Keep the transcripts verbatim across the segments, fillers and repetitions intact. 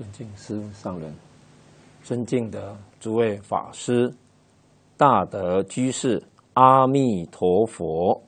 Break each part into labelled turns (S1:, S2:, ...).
S1: 尊敬师上人，尊敬的诸位法师、大德居士，阿弥陀佛。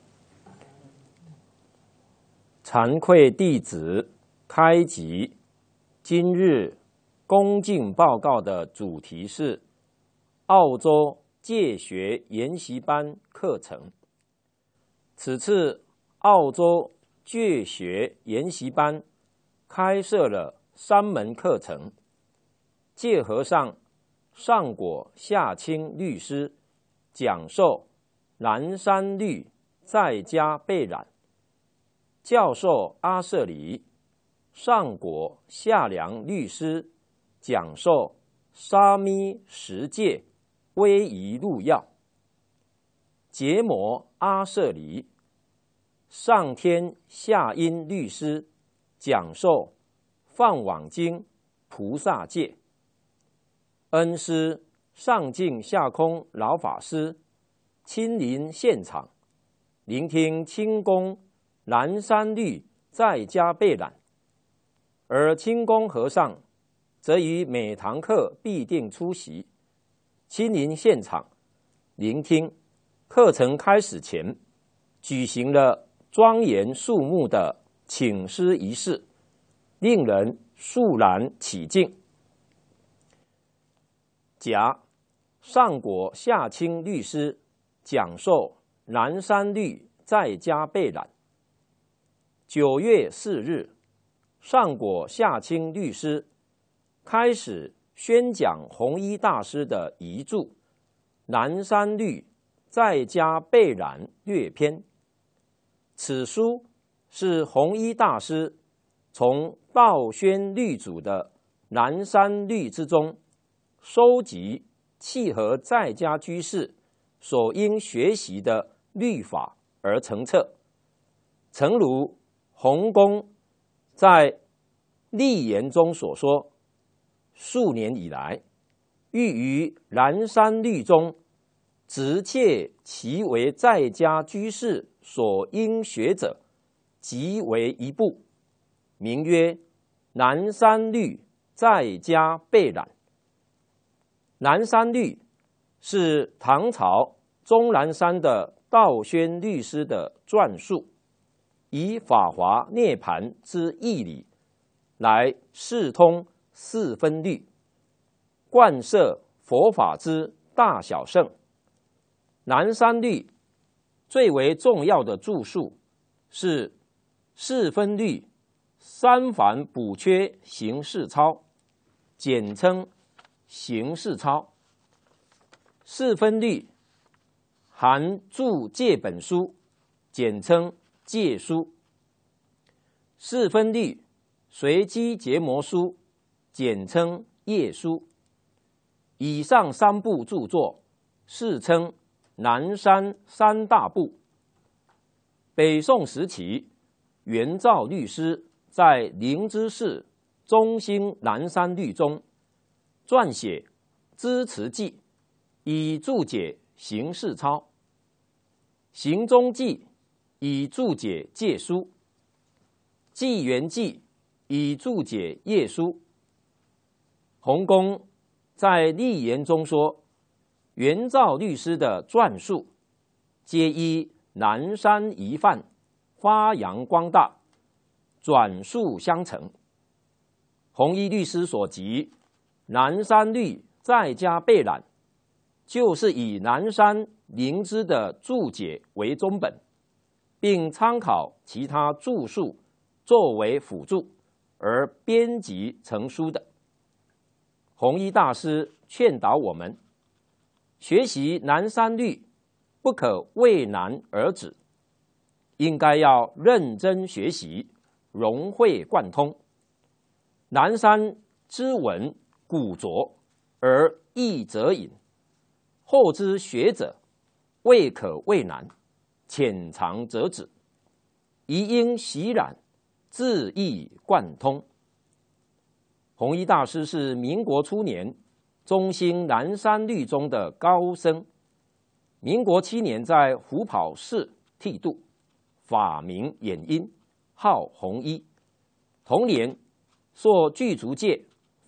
S1: 惭愧弟子开集，今日恭敬报告的主题是澳洲戒学研习班课程。此次澳洲戒学研习班开设了三门课程，戒和尚上果下清律师讲授南山律在家被染，教授阿舍里上果下良律师讲授沙弥十戒威仪录要，结魔阿舍里上天下阴律师讲授放网经菩萨戒，恩师上净下空老法师亲临现场，聆听清宫南山律在家被染，而清宫和尚则于每堂课必定出席，亲临现场，聆听。课程开始前，举行了庄严肃穆的请师仪式，令人肃然起敬。甲上果下清律师讲授南山律在家被染。九月四日，上果下清律师开始宣讲弘一大师的遗著《南山律在家被染略篇》。此书是弘一大师从道宣律祖的南山律之中收集契合在家居士所应学习的律法而成册。诚如弘公在立言中所说，数年以来，欲于南山律中直切其为在家居士所应学者，即为一部，名曰南山律在家被染。南山律是唐朝终南山的道宣律师的撰述，以法华涅盘之义理来释通四分律，贯摄佛法之大小圣。南山律最为重要的著述是四分律三繁补缺行事操，简称行事操。四分律含注戒本书，简称戒书。四分律随机结魔书，简称业书。以上三部著作世称南山三大部。北宋时期，元照律师在灵芝寺中兴南山律中撰写支持记，以注解行事操；行中记以注解戒书；纪元记以注解业书。弘公在立言中说，元照律师的撰述皆依南山遗范发扬光大，转述相承。弘一律师所集南山律在家被染，就是以南山灵芝的注解为宗本，并参考其他著述作为辅助而编辑成书的。弘一大师劝导我们，学习南山律不可为难而止，应该要认真学习，融会贯通。南山之文古拙而易则隐，后之学者未可畏难，浅尝辄止，宜应习染，自意贯通。弘一大师是民国初年中兴南山律中的高僧，民国七年在虎跑寺剃度，法名演因，号弘一。同年，受具足戒，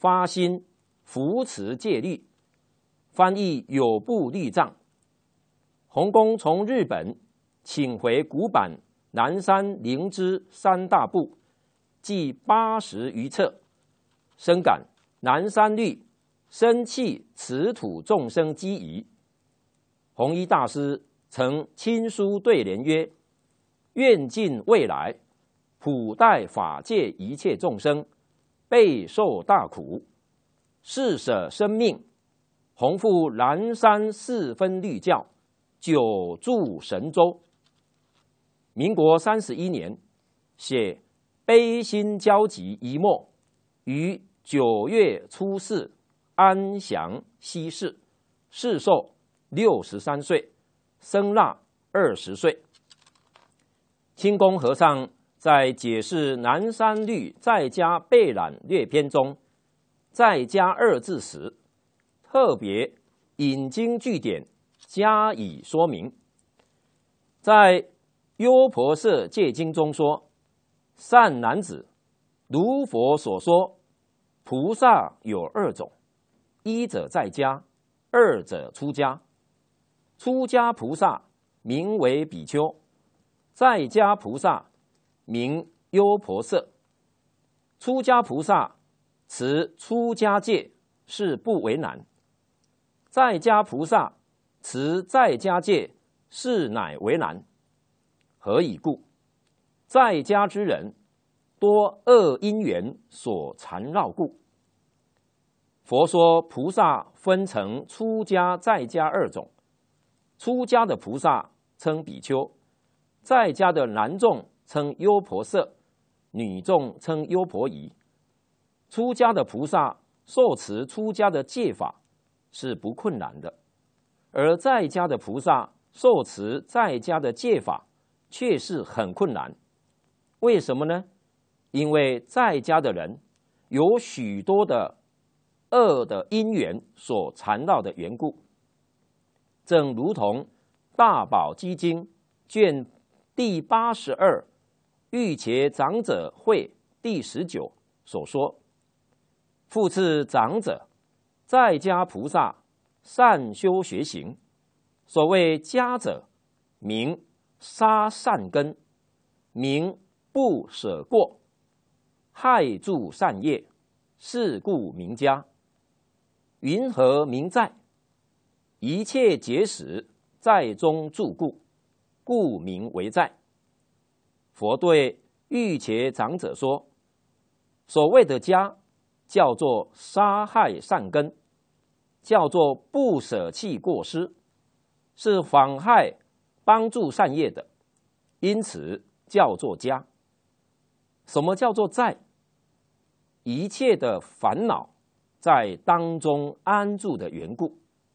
S1: 发心扶持戒律，翻译有部律藏。弘公从日本请回古版南山灵芝三大部，计八十余册，深感南山律生弃此土众生机宜。弘一大师曾亲书对联曰：愿尽未来，普代法界一切众生，备受大苦，誓舍生命，弘复南山四分律教，久住神州。民国三十一年，写悲心交集一末，于九月初四安详西逝，逝寿六十三岁，生腊二十岁。清宫和尚在解释南山律在家备览略篇中，在家二字时，特别引经据典加以说明。在优婆塞戒经中说：善男子，如佛所说，菩萨有二种，一者在家，二者出家。出家菩萨名为比丘，在家菩萨名优婆塞。出家菩萨持出家戒是不为难，在家菩萨持在家戒是乃为难。何以故？在家之人多恶因缘所缠绕故。佛说菩萨分成出家在家二种，出家的菩萨称比丘，在家的男众称优婆塞，女众称优婆夷。出家的菩萨受持出家的戒法是不困难的，而在家的菩萨受持在家的戒法却是很困难。为什么呢？因为在家的人有许多的恶的因缘所缠绕的缘故。正如同《大宝积经》卷第八十二玉伽长者会第十九所说：复次长者，在家菩萨善修学行。所谓家者，名杀善根，名不舍过，害助善业，是故名家。云何名在？一切结使在中住故，故名为在。佛对玉伽长者说：所谓的家，叫做杀害善根，叫做不舍弃过失，是妨害帮助善业的，因此叫做家。什么叫做在？一切的烦恼在当中安住的缘故。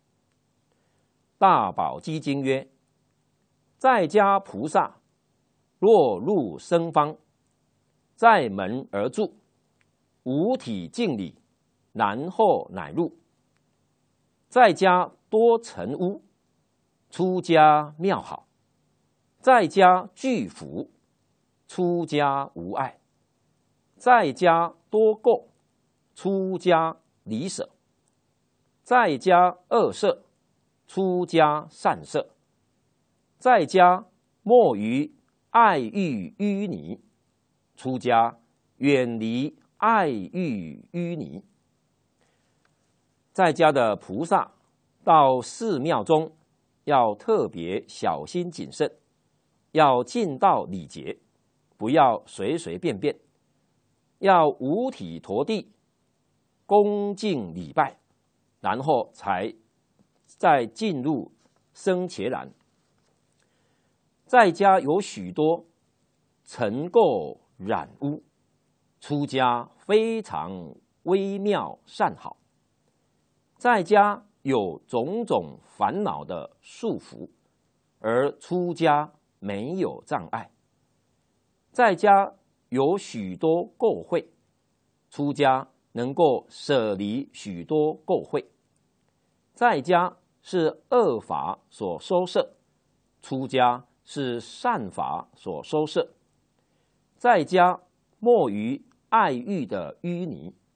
S1: 大宝积经曰：在家菩萨若入僧坊，在门而住，五体敬礼，然后乃入。在家多尘污，出家妙好。在家具福，出家无碍。在家多垢，出家离舍。在家恶色，出家善色。在家莫于爱欲淤泥，出家远离爱欲淤泥。在家的菩萨到寺庙中要特别小心谨慎，要尽到礼节，不要随随便便，要五体陀地，恭敬礼拜，然后才再进入僧伽蓝。在家有许多尘垢染污，出家非常微妙善好。在家有种种烦恼的束缚，而出家没有障碍。在家有许多垢秽，出家能够舍离许多垢秽。在家是恶法所收摄，出家是善法所收摄。在家莫于爱欲的淤泥，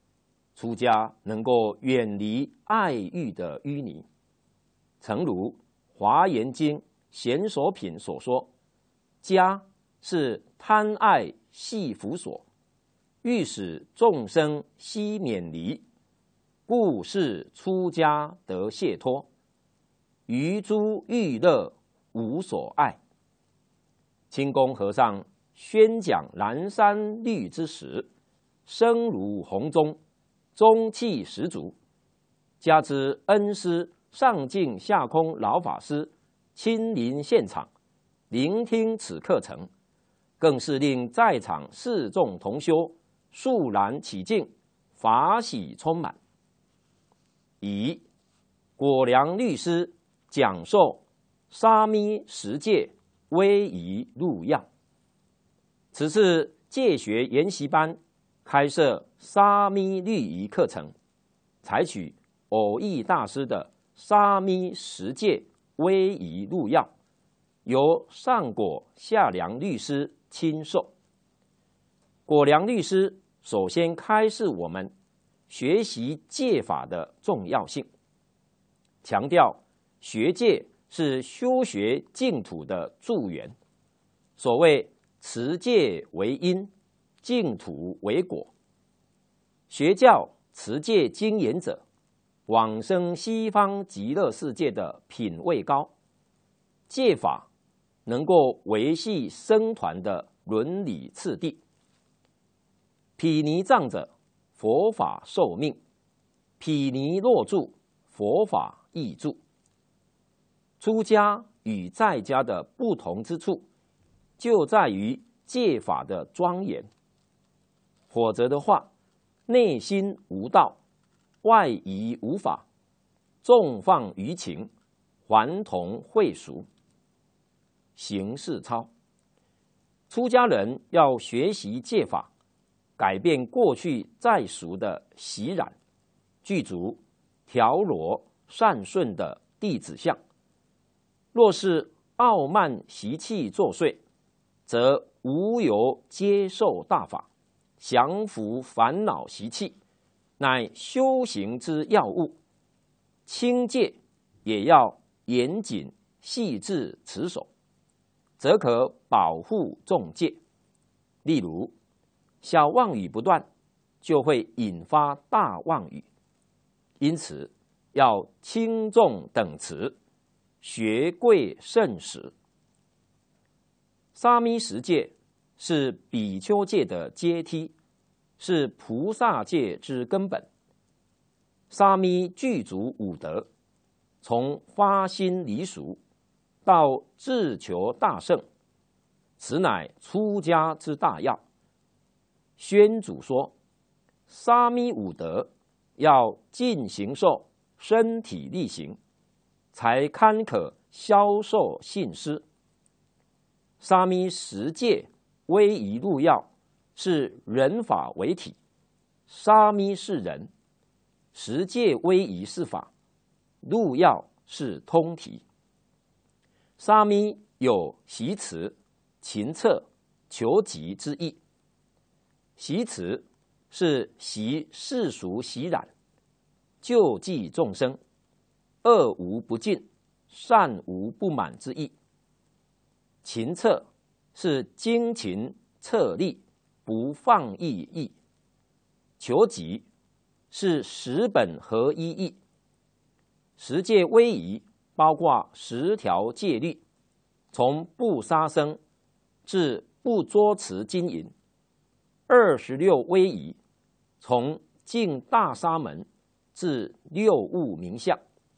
S1: 出家能够远离爱欲的淤泥。诚如《华严经·贤首品》所说：“家是贪爱系缚所，欲使众生悉免离，故是出家得解脱。于诸欲乐无所爱。”清宫和尚宣讲南山律之时，声如洪钟，中气十足。加之恩师上净下空老法师亲临现场，聆听此课程，更是令在场四众同修肃然起敬，法喜充满。以果良律师讲授沙弥十戒威仪入要。此次戒学研习班开设沙弥律仪课程，采取偶益大师的沙弥十戒威仪入要，由上果下良律师亲授。果良律师首先开示我们学习戒法的重要性，强调学戒是修学净土的助缘。所谓持戒为因，净土为果。学教持戒精研者，往生西方极乐世界的品位高。戒法能够维系僧团的伦理次第。毗尼障者，佛法受命；毗尼若住，佛法亦住。出家与在家的不同之处，就在于戒法的庄严。否则的话，内心无道，外仪无法，纵放于情，还同秽俗。行事操，出家人要学习戒法，改变过去在俗的习染，具足调罗善顺的弟子相。若是傲慢习气作祟，则无由接受大法，降服烦恼习气，乃修行之要务。清戒也要严谨细致持守，则可保护众戒。例如，小妄语不断，就会引发大妄语，因此要轻重等持，学贵慎始。沙弥十戒是比丘戒的阶梯，是菩萨戒之根本。沙弥具足五德，从发心离俗到自求大圣，此乃出家之大要。宣祖说，沙弥五德要尽行受，身体力行，才堪可销售信施。沙弥十戒威仪入要是人法为体，沙弥是人，十戒威仪是法，入要是通题。沙弥有习持、勤策、求集之意。习持是习世俗习染，救济众生，恶无不尽，善无不满之意。勤策是精勤策力，不放逸意。求集是十本合一意。十戒威仪包括十条戒律，从不杀生至不捉持金银；二十六威仪，从净大沙门至六物名相。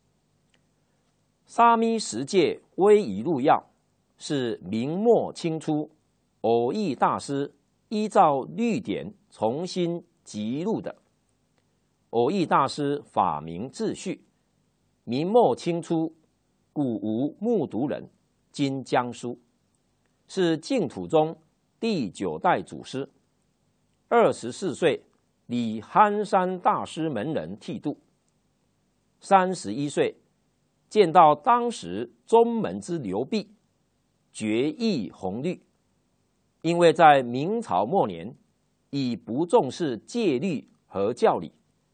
S1: 沙弥十戒威仪入要是明末清初偶益大师依照律典重新辑录的。偶益大师法名智旭，明末清初古吴木渎人，今江苏，是净土宗第九代祖师。二十四岁礼憨山大师门人剃度，三十一岁见到当时宗门之流弊，决议弘律。因为在明朝末年已不重视戒律和教理，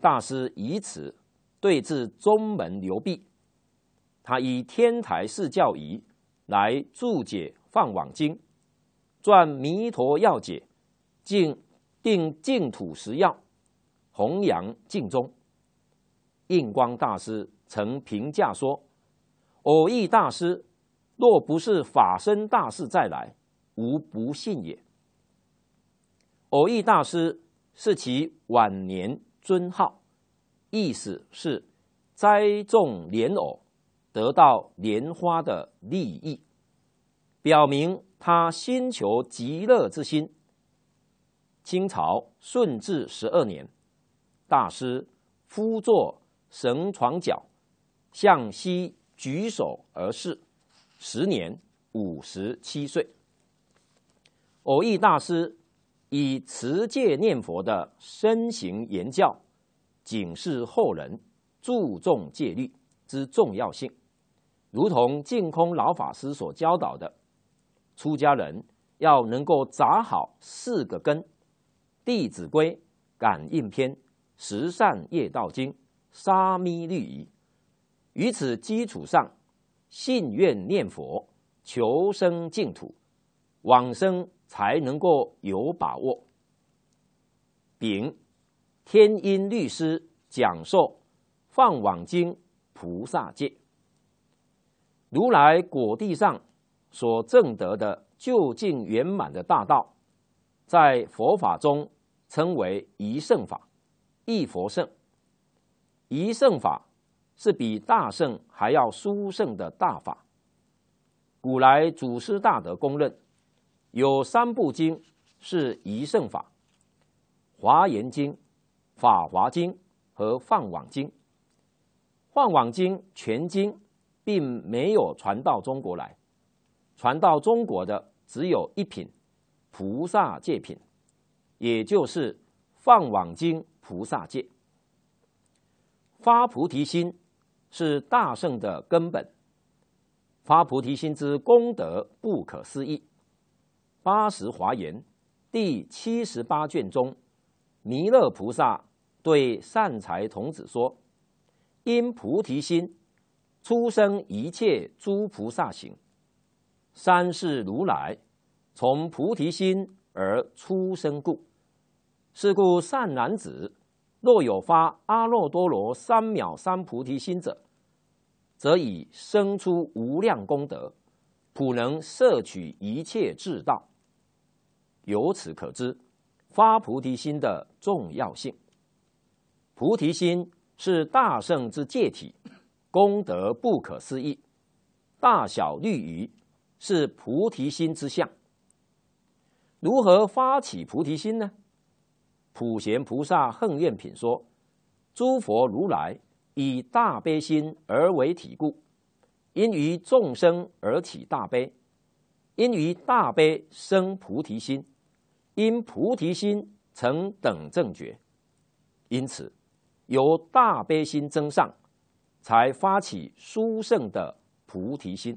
S1: 大师以此对治宗门流弊，他以天台释教仪来注解《放网经》，撰《弥陀要解》，定定净土十要，弘扬净宗。印光大师曾评价说：“偶益大师若不是法身大士再来，无不信也。”偶益大师是其晚年尊号，意思是栽种莲藕，得到莲花的利益，表明他心求极乐之心。清朝顺治十二年，大师夫坐绳床脚，向西举手而视，时年五十七岁。偶益大师以持戒念佛的身行言教，警示后人注重戒律之重要性，如同净空老法师所教导的，出家人要能够扎好四个根：《弟子规》、《感应篇》、《十善业道经》、《沙弥律仪》。于此基础上，信愿念佛，求生净土，往生才能够有把握。丙，天音律师讲授《放网经》菩萨戒。如来果地上所证得的究竟圆满的大道，在佛法中称为一乘法、一佛乘。一乘法是比大乘还要殊胜的大法。古来祖师大德公认，有三部经是一乘法：华严经、法华经和放网经。放网经全经并没有传到中国来，传到中国的只有一品菩萨戒品，也就是放网经菩萨戒。发菩提心是大乘的根本，发菩提心之功德不可思议。八十华严第七十八卷中，弥勒菩萨对善财童子说：“因菩提心，出生一切诸菩萨行。三世如来从菩提心而出生故。是故善男子，若有发阿耨多罗三藐三菩提心者，则已生出无量功德，普能摄取一切智道。”由此可知发菩提心的重要性。菩提心是大乘之戒体，功德不可思议。大小律仪是菩提心之相。如何发起菩提心呢？普贤菩萨恨愿品说：“诸佛如来以大悲心而为体故，因于众生而起大悲，因于大悲生菩提心，因菩提心成等正觉。因此，由大悲心增上，才发起殊胜的菩提心。”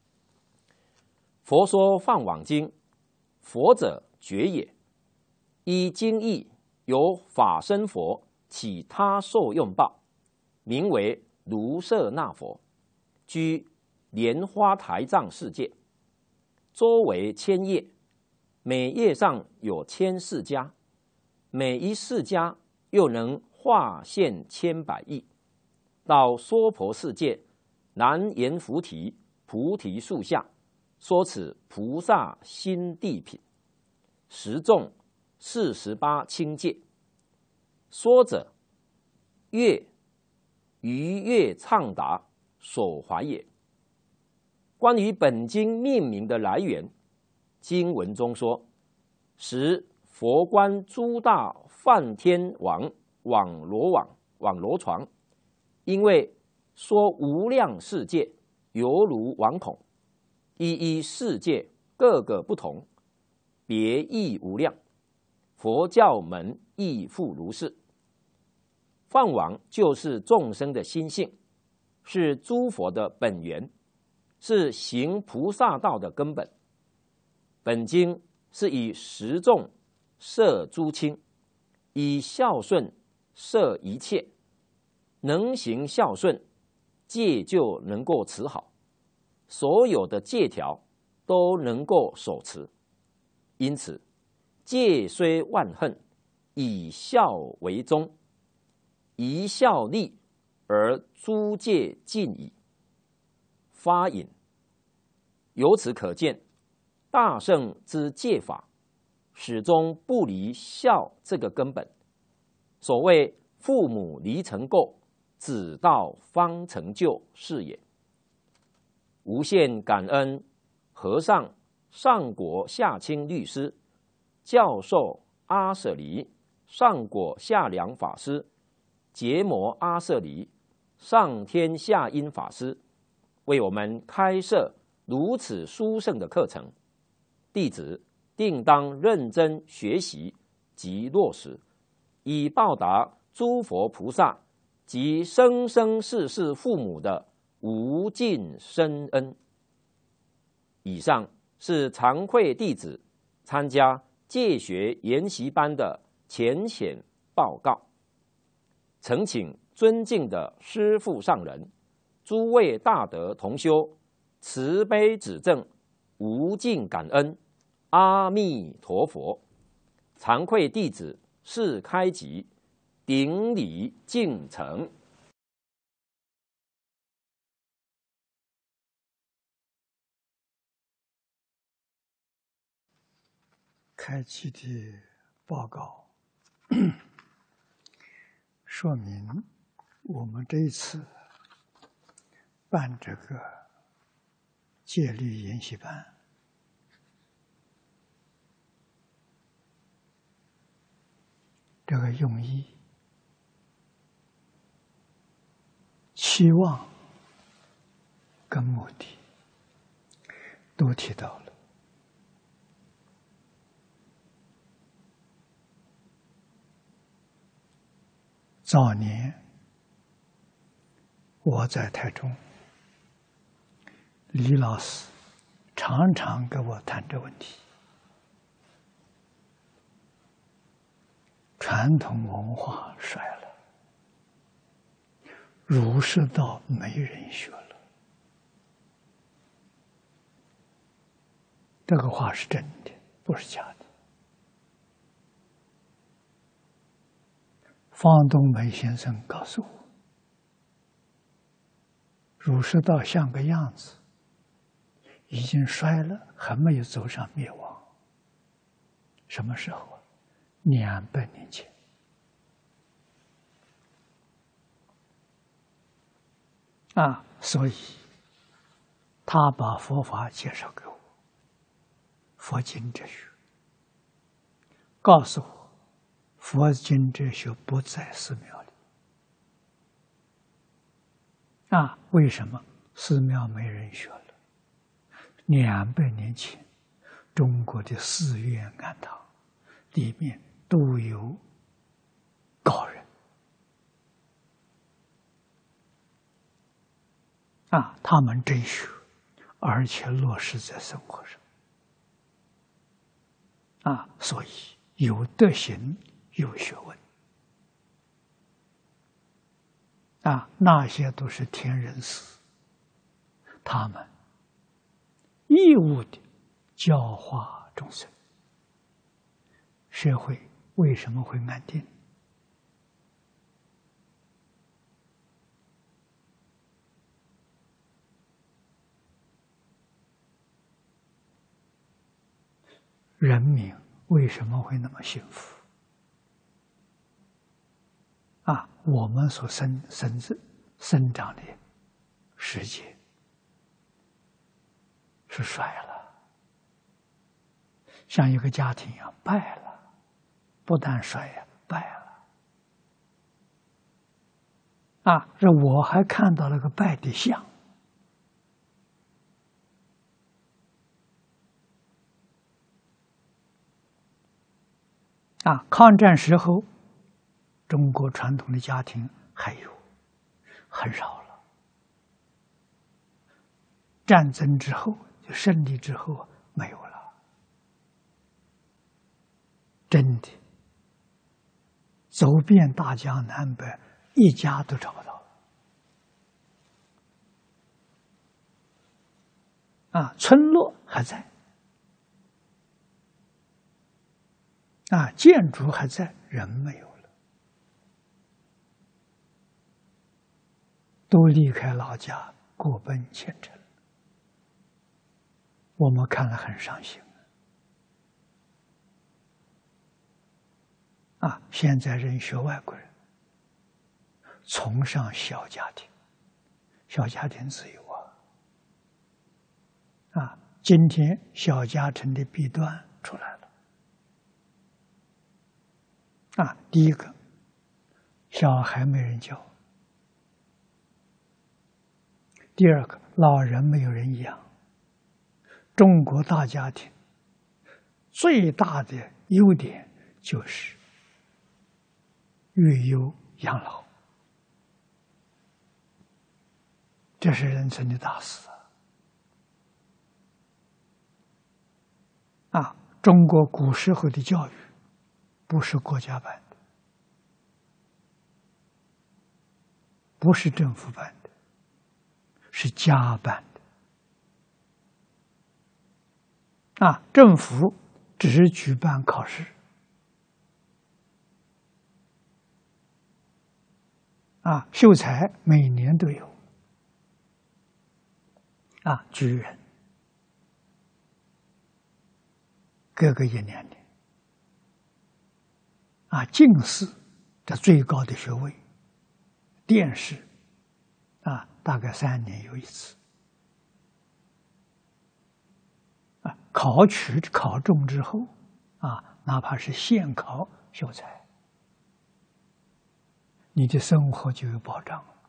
S1: 佛说放网经，佛者觉也。依经义，由法身佛起他受用报，名为卢舍那佛，居莲花台藏世界，周围千叶，每叶上有千世家，每一世家又能化现千百亿，到娑婆世界南阎浮提菩提树下，说此菩萨心地品，十众四十八轻戒。说者，乐于乐畅达所怀也。关于本经命名的来源，经文中说：“时佛观诸大梵天王网罗网网罗床，因为说无量世界犹如网孔，一一世界各个不同，别异无量。佛教门亦复如是。”放网就是众生的心性，是诸佛的本源，是行菩萨道的根本。本经是以十众摄诸亲，以孝顺摄一切，能行孝顺，戒就能够持好，所有的戒条都能够守持。因此，戒虽万恨，以孝为宗，一孝立而诸戒尽矣。发引。由此可见，大圣之戒法始终不离孝这个根本。所谓父母离尘垢，子道方成就，是也。无限感恩和尚上果下清律师、教授阿舍离上果下良法师、结摩阿舍离上天下因法师，为我们开设如此殊胜的课程，弟子定当认真学习及落实，以报答诸佛菩萨及生生世世父母的无尽深恩。以上是常会弟子参加戒学研习班的浅显报告，诚请尊敬的师父上人、诸位大德同修慈悲指正，无尽感恩，阿弥陀佛。惭愧弟子是开集，顶礼敬诚。
S2: 开启的报告说明，我们这一次办这个戒律研习班，这个用意，期望跟目的都提到了。早年我在台中，李老师常常跟我谈这问题。传统文化衰了，儒释道没人学了。这个话是真的，不是假的。方东梅先生告诉我，儒释道像个样子，已经衰了，还没有走上灭亡。什么时候啊？两百年前。啊，所以他把佛法介绍给我，佛经哲学，告诉我佛经哲学不在寺庙里。啊，为什么？寺庙没人学了。两百年前，中国的寺院庵堂里面都有高人。啊，他们真学，而且落实在生活上。啊，所以有德行，有学问。啊，那些都是天人师，他们义务的教化众生，社会为什么会安定？人民为什么会那么幸福？啊，我们所生生生生长的世界是衰了，像一个家庭一样败了，不但衰呀，败了。啊，这我还看到了个败的相。啊，抗战时候，中国传统的家庭还有，很少了。战争之后，就胜利之后没有了。真的， 走遍大江南北，一家都找不到了。啊，村落还在，啊，建筑还在，人没有了，都离开老家，各奔前程。我们看了很伤心。啊，现在人学外国人，崇尚小家庭，小家庭自由啊。啊，今天小家庭的弊端出来了。啊，第一个，小孩没人教；第二个，老人没有人养。中国大家庭最大的优点就是育幼养老，这是人生的大事啊！啊，中国古时候的教育不是国家办的，不是政府办的，是家办的。啊，政府只是举办考试。啊，秀才每年都有。啊，举人各个一年的。啊，进士这最高的学位，殿试，啊，大概三年有一次。啊，考取考中之后，啊，哪怕是县考秀才，你的生活就有保障了。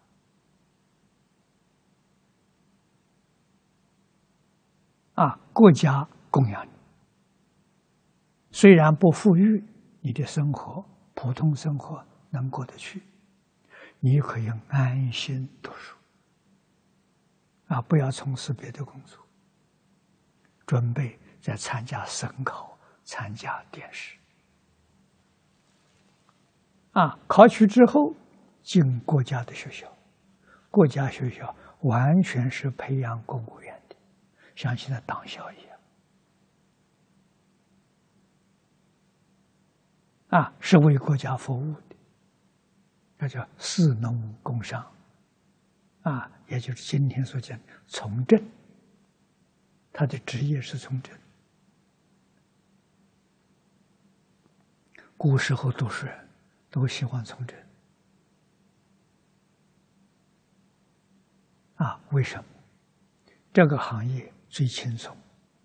S2: 啊，国家供养你，虽然不富裕，你的生活普通生活能过得去，你可以安心读书。啊，不要从事别的工作，准备再参加省考、参加殿试。啊，考取之后进国家的学校，国家学校完全是培养公务员的，像现在党校一样。啊，是为国家服务的，那叫士农工商。啊，也就是今天所讲的从政，他的职业是从政。古时候读书人都喜欢从政。啊，为什么？这个行业最轻松，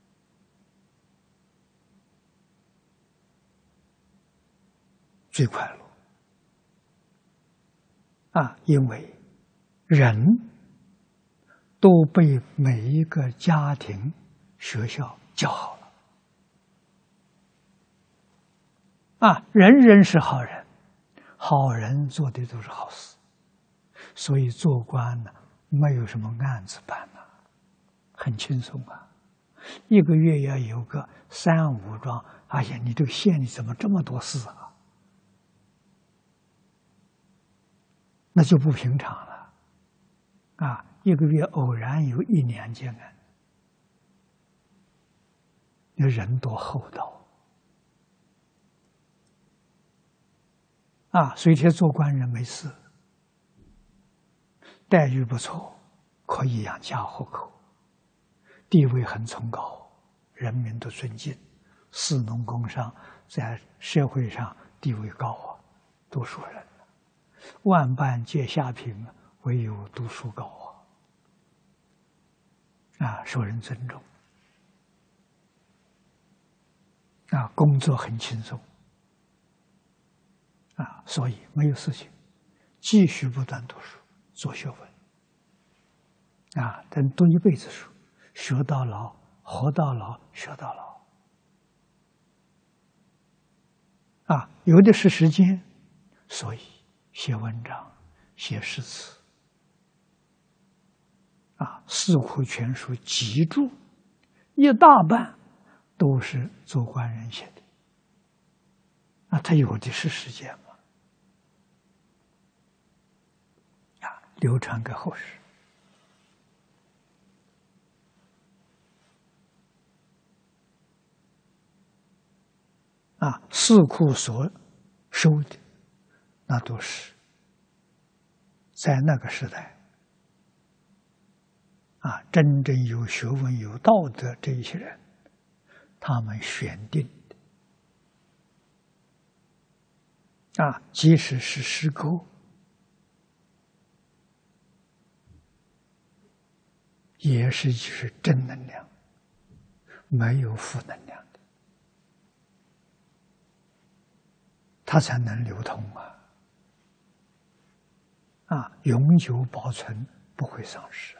S2: 最快乐。啊，因为人都被每一个家庭、学校教好了。啊，人人是好人，好人做的都是好事，所以做官呢，没有什么案子办呢，很轻松啊。一个月要有个三五桩，哎呀，你这个县里怎么这么多事啊？那就不平常了。啊，一个月偶然有一两件案，那人多厚道啊！所以这做官人没事，待遇不错，可以养家糊口，地位很崇高，人民都尊敬，士农工商在社会上地位高啊，读书人，万般皆下品，唯有读书高啊！啊，受人尊重，啊，工作很轻松，啊，所以没有事情，继续不断读书，做学问，啊，等读一辈子书，学到老，活到老，学到老，啊，有的是时间，所以写文章，写诗词。啊，《四库全书》集注，一大半都是做官人写的。啊，他有的是时间嘛， 流传给后世。啊，四库所收的，那都是在那个时代啊，真正有学问、有道德这一些人，他们选定的啊，即使是诗歌，也是就是正能量，没有负能量的，它才能流通啊！啊，永久保存，不会丧失。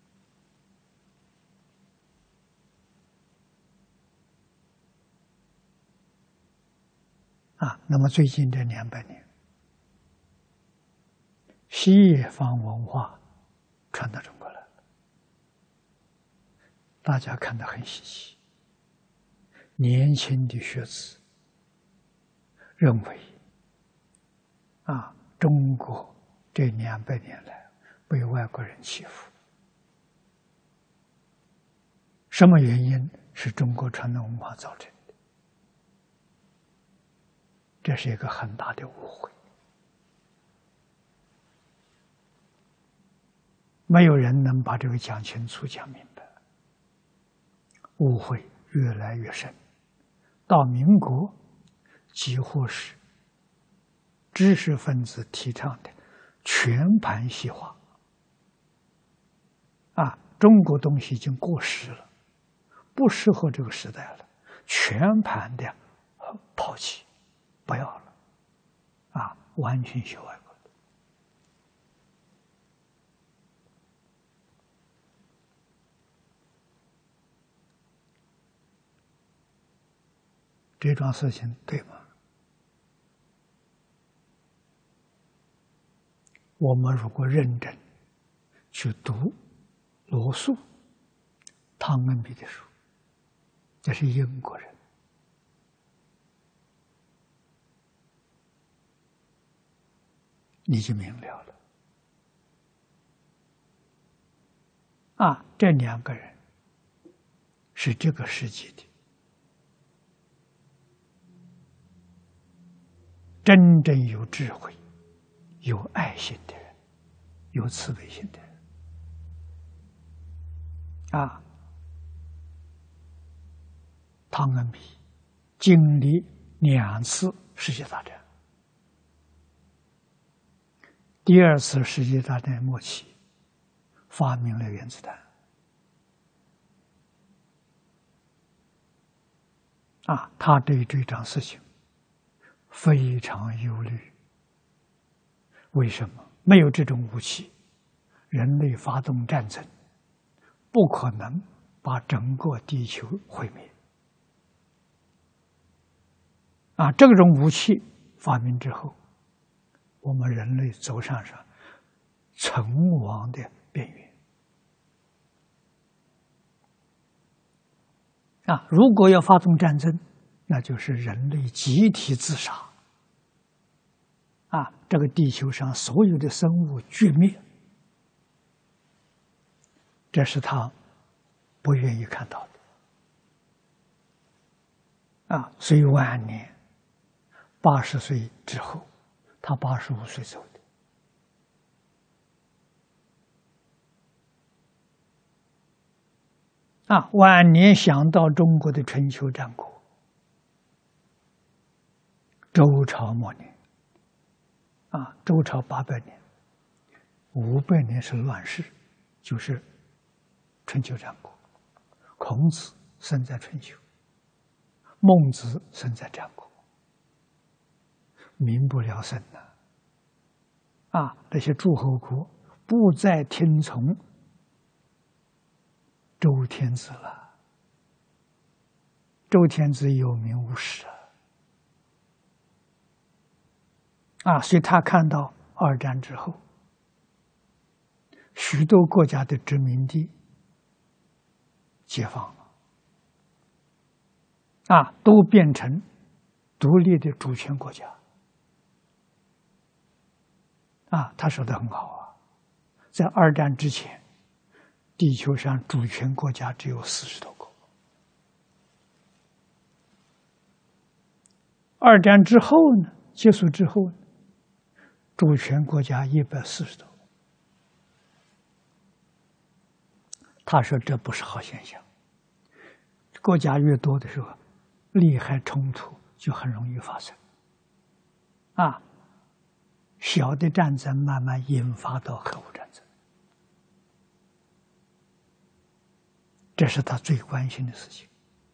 S2: 啊，那么最近这两百年，西方文化传到中国来了，大家看得很稀奇。年轻的学子认为，啊，中国这两百年来被外国人欺负，什么原因是中国传统文化造成的？这是一个很大的误会。没有人能把这个讲清楚、讲明白，误会越来越深。到民国，几乎是知识分子提倡的全盘西化。啊，中国东西已经过时了，不适合这个时代了，全盘的抛弃，不要了，啊，完全学外国的。这桩事情对吗？我们如果认真去读罗素、汤恩比的书，这是英国人，你就明了了。啊，这两个人是这个世纪的真正有智慧、有爱心的人，有慈悲心的人。啊，汤恩比经历两次世界大战，第二次世界大战末期发明了原子弹。啊，他对这桩事情非常忧虑。为什么？没有这种武器，人类发动战争不可能把整个地球毁灭。啊，这种武器发明之后，我们人类走上上存亡的边缘。啊，如果要发动战争，那就是人类集体自杀。啊，这个地球上所有的生物绝灭，这是他不愿意看到的。啊，所以晚年八十岁之后，他八十五岁走的。啊，晚年想到中国的春秋战国，周朝末年，啊，周朝八百年，五百年是乱世，就是春秋战国。孔子生在春秋，孟子生在战国，民不聊生呐！啊，那些诸侯国不再听从周天子了。周天子有名无实啊！啊，所以他看到二战之后，许多国家的殖民地解放了，啊，都变成独立的主权国家。啊，他说的很好啊， 在二战之前，地球上主权国家只有四十多个。二战之后呢，结束之后呢，主权国家一百四十多个。他说这不是好现象，国家越多的时候，利害冲突就很容易发生。啊，小的战争慢慢引发到核武战争，这是他最关心的事情。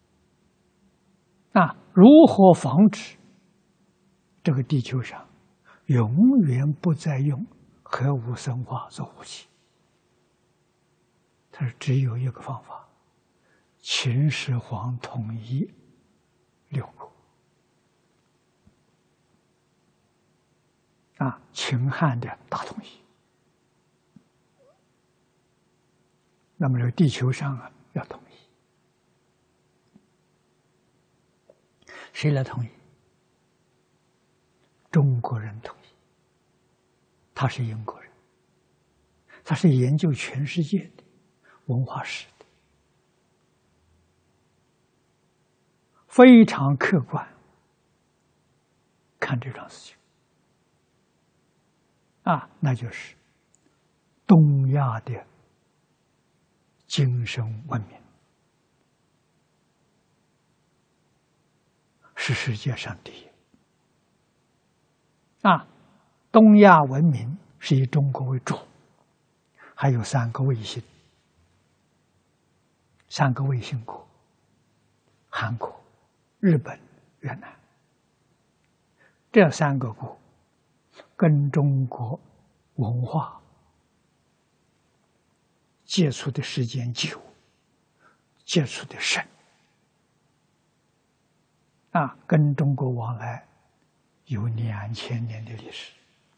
S2: 啊，如何防止这个地球上永远不再用核武生化做武器？他说只有一个方法：秦始皇统一六国。啊，秦汉的大统一。那么这个地球上啊要统一，谁来统一？中国人统一。他是英国人，他是研究全世界的文化史的，非常客观看这桩事情。啊，那就是东亚的精神文明是世界上第一。啊，东亚文明是以中国为主，还有三个卫星，三个卫星国：韩国、日本、越南。这三个国跟中国文化接触的时间久，接触的深，啊，跟中国往来有两千年的历史，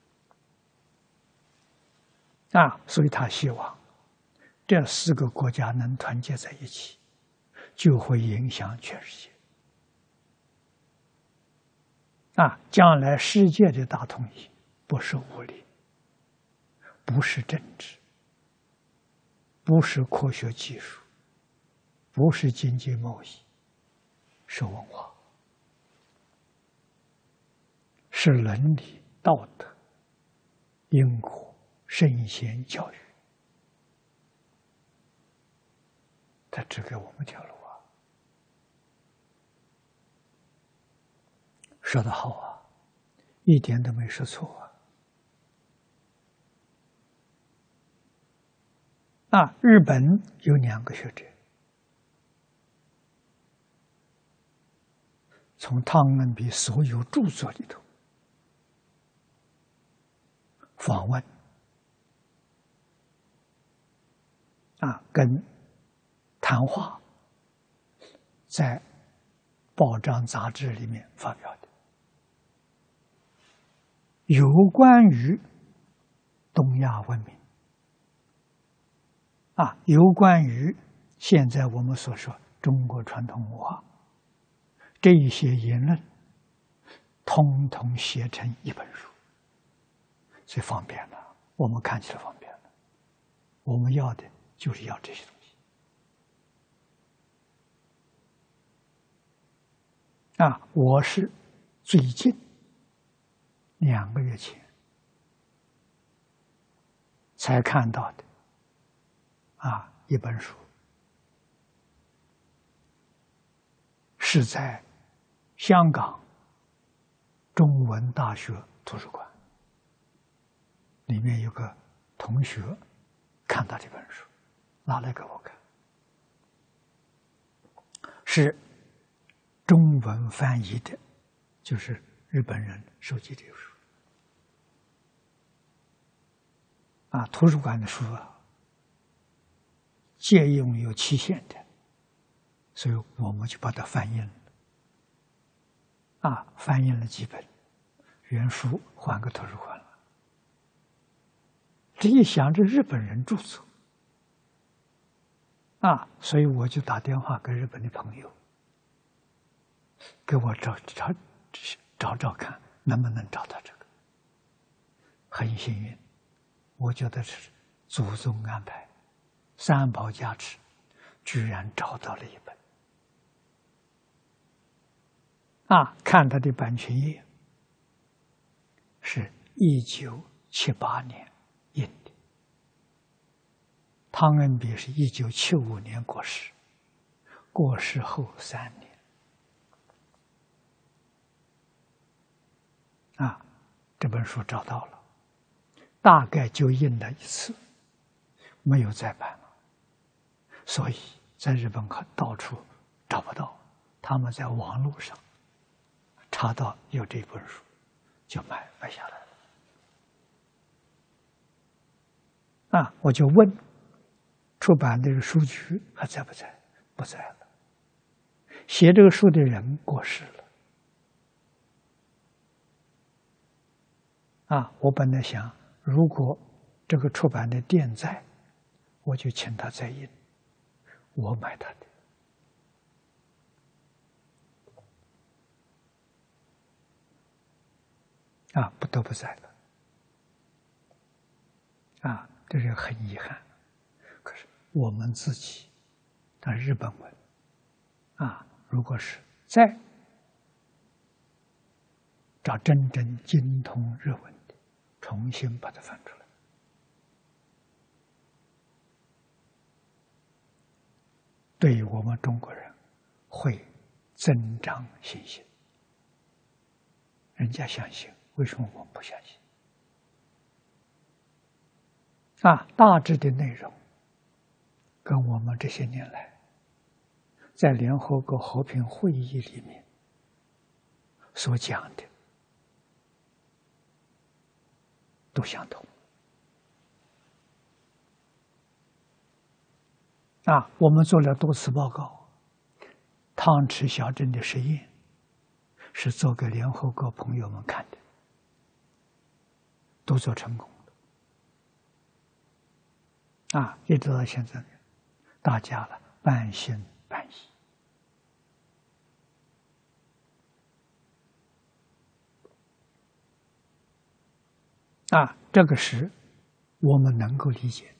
S2: 啊，所以他希望这四个国家能团结在一起，就会影响全世界。啊，将来世界的大统一不是武力，不是政治，不是科学技术，不是经济贸易，是文化，是伦理道德、因果、圣贤教育。他指给我们条路啊，说得好啊，一点都没说错啊。啊，日本有两个学者，从汤恩比所有著作里头访问，啊，跟谈话，在报章杂志里面发表的，有关于东亚文明。啊，有关于现在我们所说中国传统文化，这一些言论，通通写成一本书，所以方便了，我们看起来方便了。我们要的就是要这些东西。啊，我是最近两个月前才看到的。啊，一本书是在香港中文大学图书馆，里面有个同学看到这本书，拿来给我看，是中文翻译的，就是日本人收集这个书。啊，图书馆的书啊，借用有期限的，所以我们就把它翻印了。啊，翻印了几本，原书还给图书馆了。这一想，这日本人著作，啊，所以我就打电话给日本的朋友，给我找找找找看，能不能找到这个。很幸运，我觉得是祖宗安排，三宝加持，居然找到了一本。啊，看他的版权页，是一九七八年印的。汤恩比是一九七五年过世，过世后三年。啊，这本书找到了，大概就印了一次，没有再版了，所以在日本可到处找不到。他们在网络上查到有这本书，就买买下来了。啊，我就问出版这个书局还在不在？不在了。写这个书的人过世了。啊，我本来想，如果这个出版的店在，我就请他再印，我买他的。啊，不都不在了。啊，这是很遗憾。可是我们自己的日本文，啊，如果是在找真正精通日文的，重新把它翻出来，对于我们中国人会增长信心。人家相信，为什么我们不相信？啊，大致的内容跟我们这些年来在联合国和平会议里面所讲的都相同。啊，我们做了多次报告，汤池小镇的实验是做给联合国朋友们看的，都做成功了。啊，一直到现在，大家了半信半疑。啊，这个是我们能够理解的。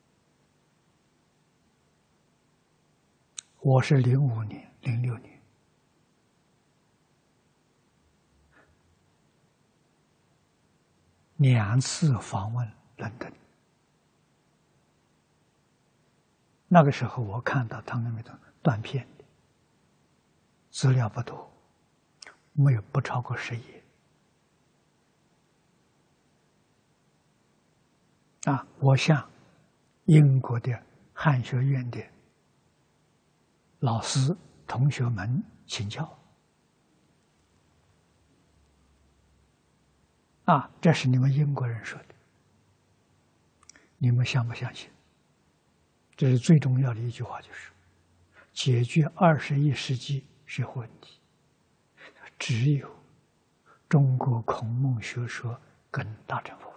S2: 我是零五年、零六年两次访问伦敦，那个时候我看到汤恩比的断片，资料不多，没有不超过十页。啊，我向英国的汉学院的老师、同学们请教。啊，这是你们英国人说的，你们相不相信？这是最重要的一句话，就是解决二十一世纪社会问题，只有中国孔孟学说跟大乘佛法。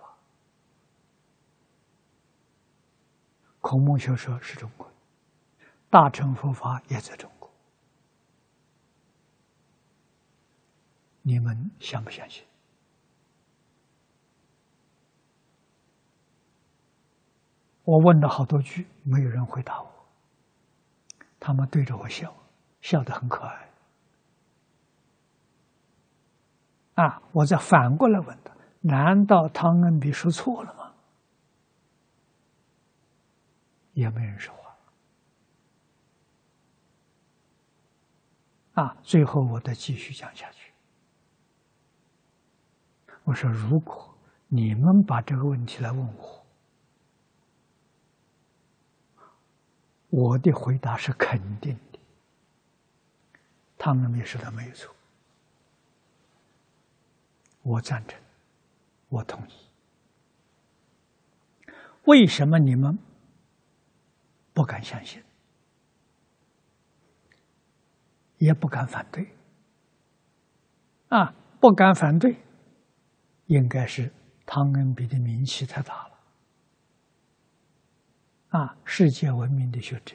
S2: 孔孟学说是中国，大乘佛法也在中国，你们相不相信？我问了好多句，没有人回答我。他们对着我笑，笑得很可爱。啊，我再反过来问他：难道汤恩比说错了吗？也没人说话。啊，最后我再继续讲下去。我说，如果你们把这个问题来问我，我的回答是肯定的。汤恩比说的没有错，我赞成，我同意。为什么你们不敢相信，也不敢反对？啊，不敢反对，应该是汤恩比的名气太大了。啊，世界闻名的学者，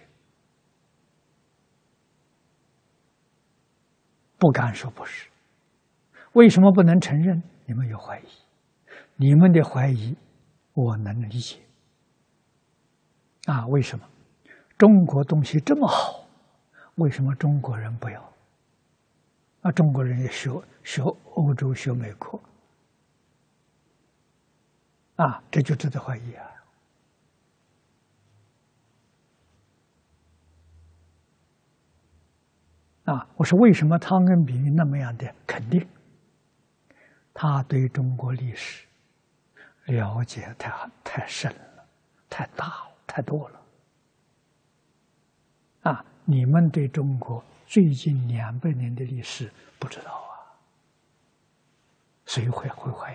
S2: 不敢说不是。为什么不能承认？你们有怀疑，你们的怀疑我能理解。 啊，为什么？中国东西这么好，为什么中国人不要？啊，中国人也学学欧洲，学美国，啊，这就值得怀疑啊！啊，我说为什么汤恩比那么样的肯定？他对中国历史了解太太深了，太大了，太多了。啊，你们对中国最近两百年的历史不知道啊？谁会会怀疑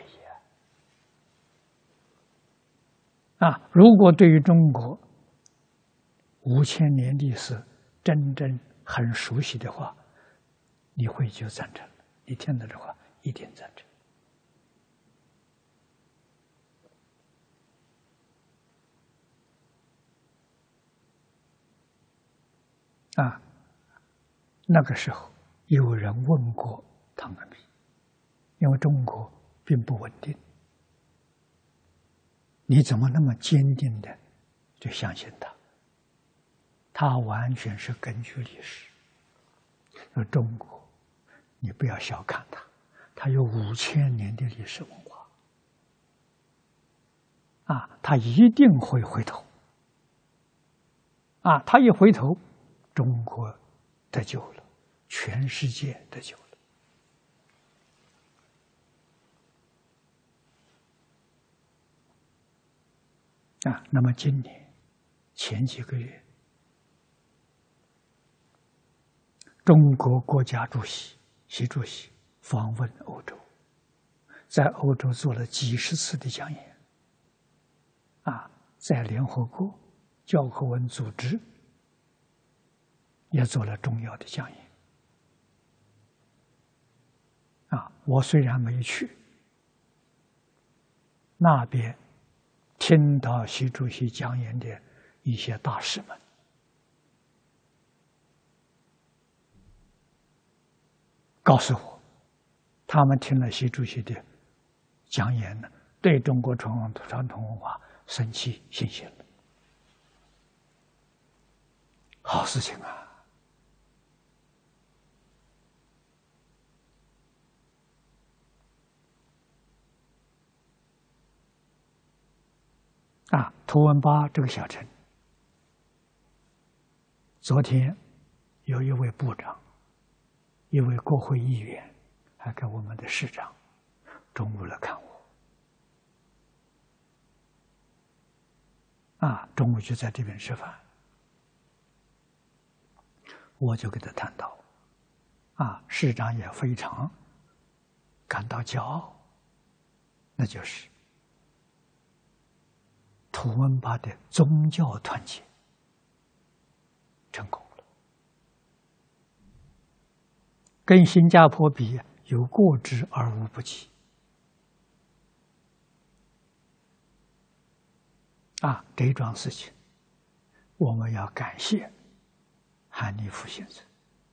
S2: 啊？啊，如果对于中国五千年历史真正很熟悉的话，你会就赞成了。你听到这话，一定赞成。啊，那个时候有人问过汤恩比，因为中国并不稳定，你怎么那么坚定的就相信他？他完全是根据历史。说中国，你不要小看它，它有五千年的历史文化，啊，它一定会回头，啊，它一回头，中国得救了，全世界得救了。啊，那么今年前几个月，中国国家主席习主席访问欧洲，在欧洲做了几十次的讲演，啊，在联合国教科文组织也做了重要的讲演。啊，我虽然没去，那边听到习主席讲演的一些大使们，告诉我，他们听了习主席的讲演呢，对中国传统传统文化生起信心了。好事情啊！啊，图文巴这个小城，昨天有一位部长，一位国会议员，还跟我们的市长中午来看我。啊，中午就在这边吃饭，我就跟他谈到，啊，市长也非常感到骄傲，那就是图文巴的宗教团结成功了，跟新加坡比有过之而无不及。啊，这桩事情我们要感谢韩立夫先生。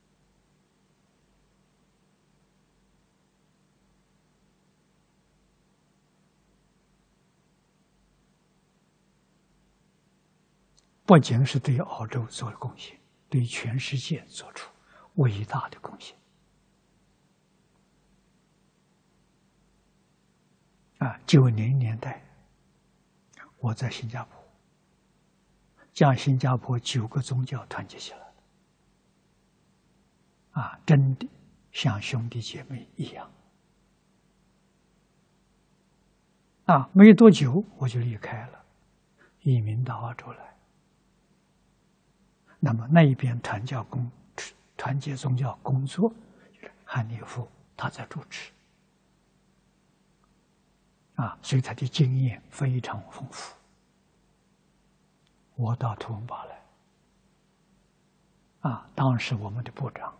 S2: 不仅是对澳洲做了贡献，对全世界做出伟大的贡献。啊，九零年代，我在新加坡，将新加坡九个宗教团结起来了，啊，真的像兄弟姐妹一样。啊，没多久我就离开了，移民到澳洲来。那么那一边传教工团结宗教工作，韩立夫他在主持，啊，所以他的经验非常丰富。我到图文巴来，啊，当时我们的部长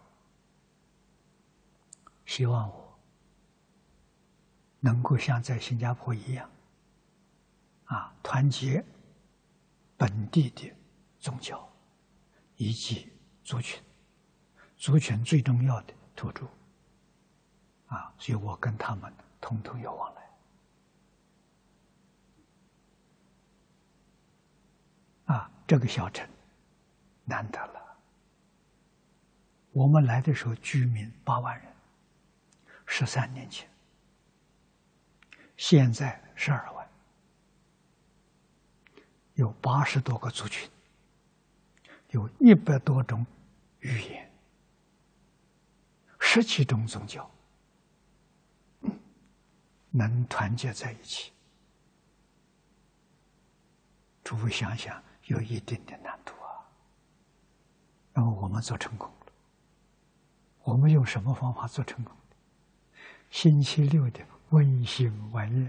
S2: 希望我能够像在新加坡一样，啊，团结本地的宗教以及族群，族群最重要的土著，啊，所以我跟他们统统有往来。啊， 这个小城难得了。我们来的时候居民八万人，十三年前，现在十二万，有八十多个族群，有一百多种语言，十七种宗教，能团结在一起，诸位想想，有一定的难度啊。那么我们做成功了，我们用什么方法做成功的？星期六的温馨晚宴。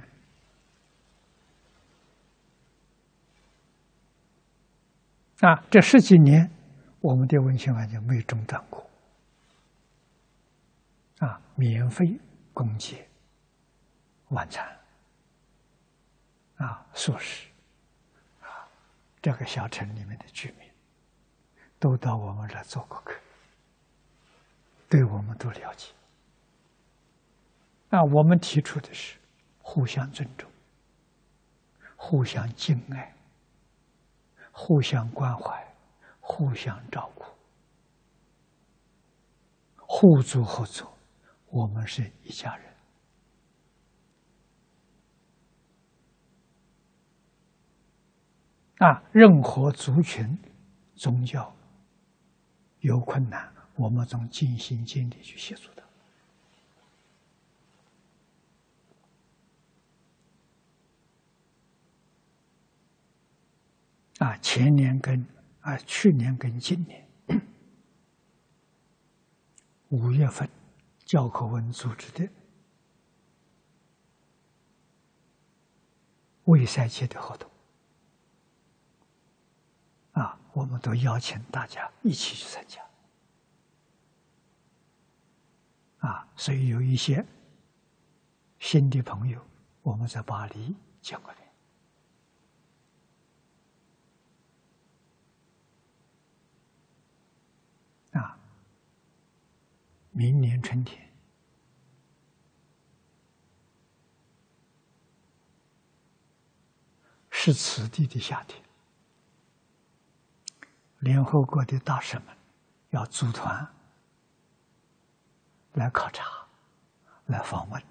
S2: 啊，这十几年，我们的温馨晚宴没中断过。啊，免费供给晚餐，啊，素食，啊，这个小城里面的居民都到我们这做过客，对我们都了解。啊，我们提出的是互相尊重、互相敬爱、互相关怀、互相照顾、互助合作，我们是一家人。啊，任何族群、宗教有困难，我们总尽心尽力去协助他。啊，前年跟啊去年跟今年五月份，教科文组织的卫赛节的活动，啊，我们都邀请大家一起去参加。啊，所以有一些新的朋友，我们在巴黎见过面。啊，明年春天，是此地的夏天，联合国的大使们要组团来考察、来访问，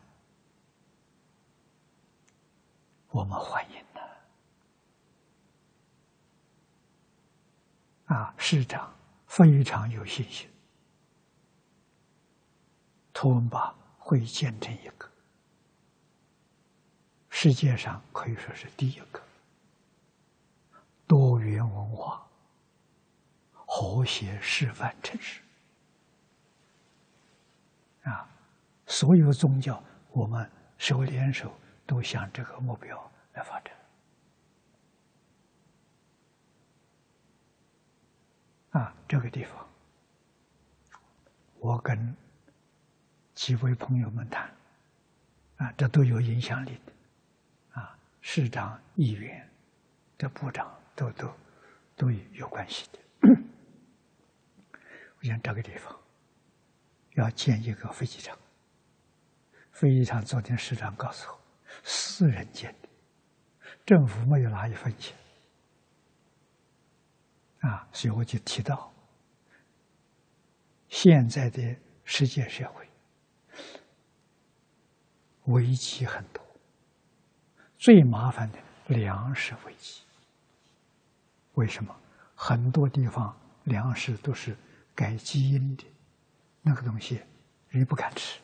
S2: 我们欢迎的。啊，市长非常有信心，图文巴会建成一个世界上可以说是第一个多元文化和谐示范城市。啊，所有宗教我们手联手都向这个目标来发展。啊，这个地方，我跟几位朋友们谈，啊，这都有影响力的，啊，市长、议员、这部长都都都有关系的。我想这个地方要建一个飞机场，飞机场昨天市长告诉我，私人建的，政府没有拿一分钱。啊，所以我就提到，现在的世界社会危机很多，最麻烦的粮食危机。为什么？很多地方粮食都是改基因的，那个东西人不敢吃。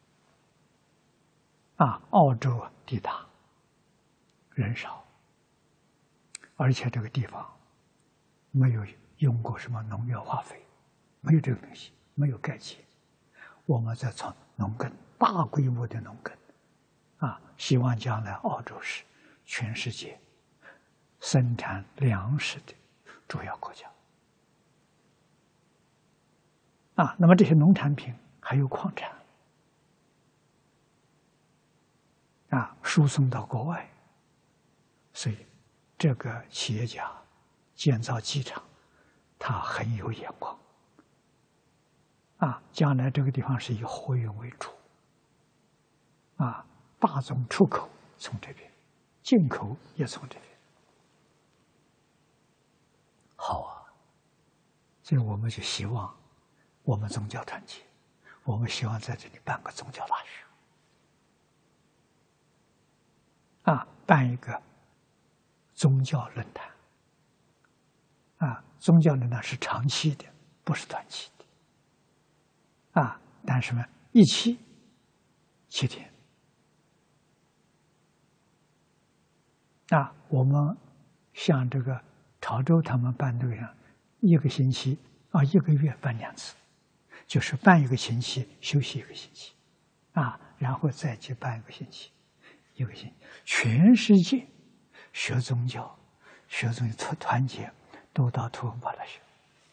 S2: 啊，澳洲啊地大，人少，而且这个地方没有用过什么农药化肥，没有这个东西，没有钙气。我们在从农耕，大规模的农耕，啊，希望将来澳洲是全世界生产粮食的主要国家。啊，那么这些农产品还有矿产，啊，输送到国外，所以这个企业家建造机场，他很有眼光。啊，将来这个地方是以货运为主，啊，大宗出口从这边，进口也从这边。 所以我们就希望我们宗教团结，我们希望在这里办个宗教大学，啊，办一个宗教论坛，啊，宗教论坛是长期的，不是短期的，啊，但是呢，一期七天，啊，我们像这个潮州他们办这样，一个星期啊，一个月办两次，就是办一个星期，休息一个星期，啊，然后再去办一个星期，一个星期，全世界学宗教、学宗教团团结，都到图文巴来学，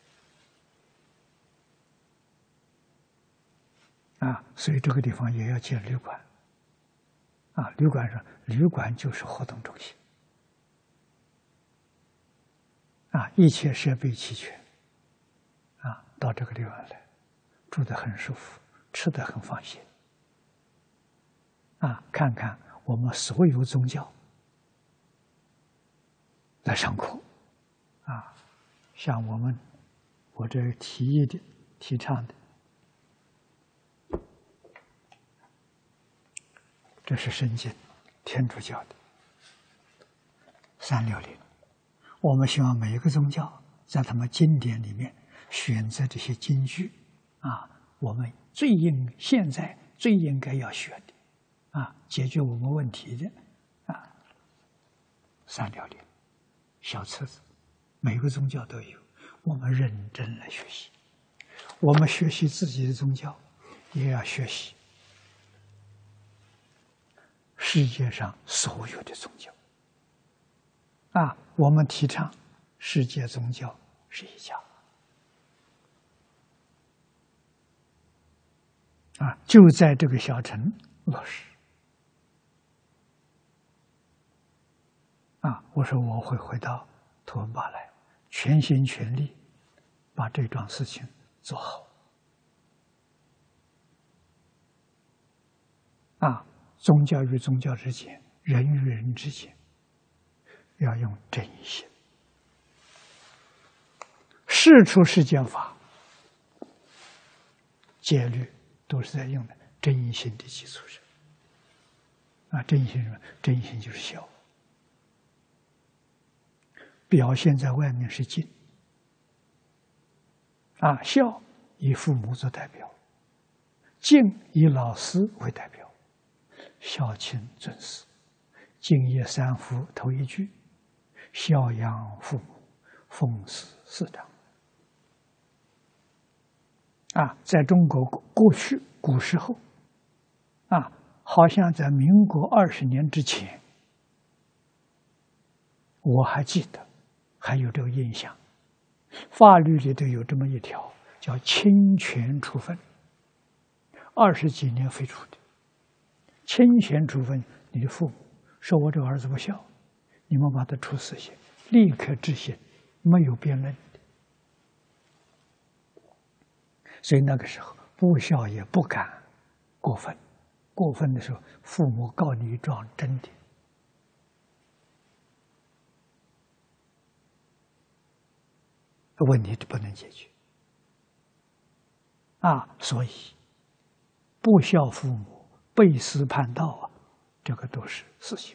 S2: 啊，所以这个地方也要建旅馆，啊，旅馆上旅馆就是活动中心，啊，一切设备齐全，啊，到这个地方来，住得很舒服，吃得很放心，啊，看看我们所有宗教来上课，啊，像我们我这提议的、提倡的，这是圣经，天主教的三六零。我们希望每一个宗教在他们经典里面选择这些金句，啊，我们最应现在最应该要学的，啊，解决我们问题的，啊，三六零小册子，每个宗教都有，我们认真来学习。我们学习自己的宗教，也要学习世界上所有的宗教。啊，我们提倡世界宗教是一家。啊，就在这个小城落实。啊，我说我会回到图文巴来，全心全力把这桩事情做好。啊，宗教与宗教之间，人与人之间，要用真心。事出世间法，戒律都是在用的真心的基础上。啊，真心什么？真心就是孝。表现在外面是敬。啊，孝以父母做代表，敬以老师为代表，孝亲尊师，敬业三福头一句，孝养父母，奉事师长。啊，在中国过去古时候，啊，好像在民国二十年之前，我还记得，还有这个印象，法律里头有这么一条，叫侵权处分，二十几年废除的。侵权处分，你的父母说我这个儿子不孝，你们把他处死刑，立刻执行，没有辩论的。所以那个时候不孝也不敢过分，过分的时候，父母告你一状真的，问题就不能解决。啊，所以不孝父母、背师叛道啊，这个都是死刑。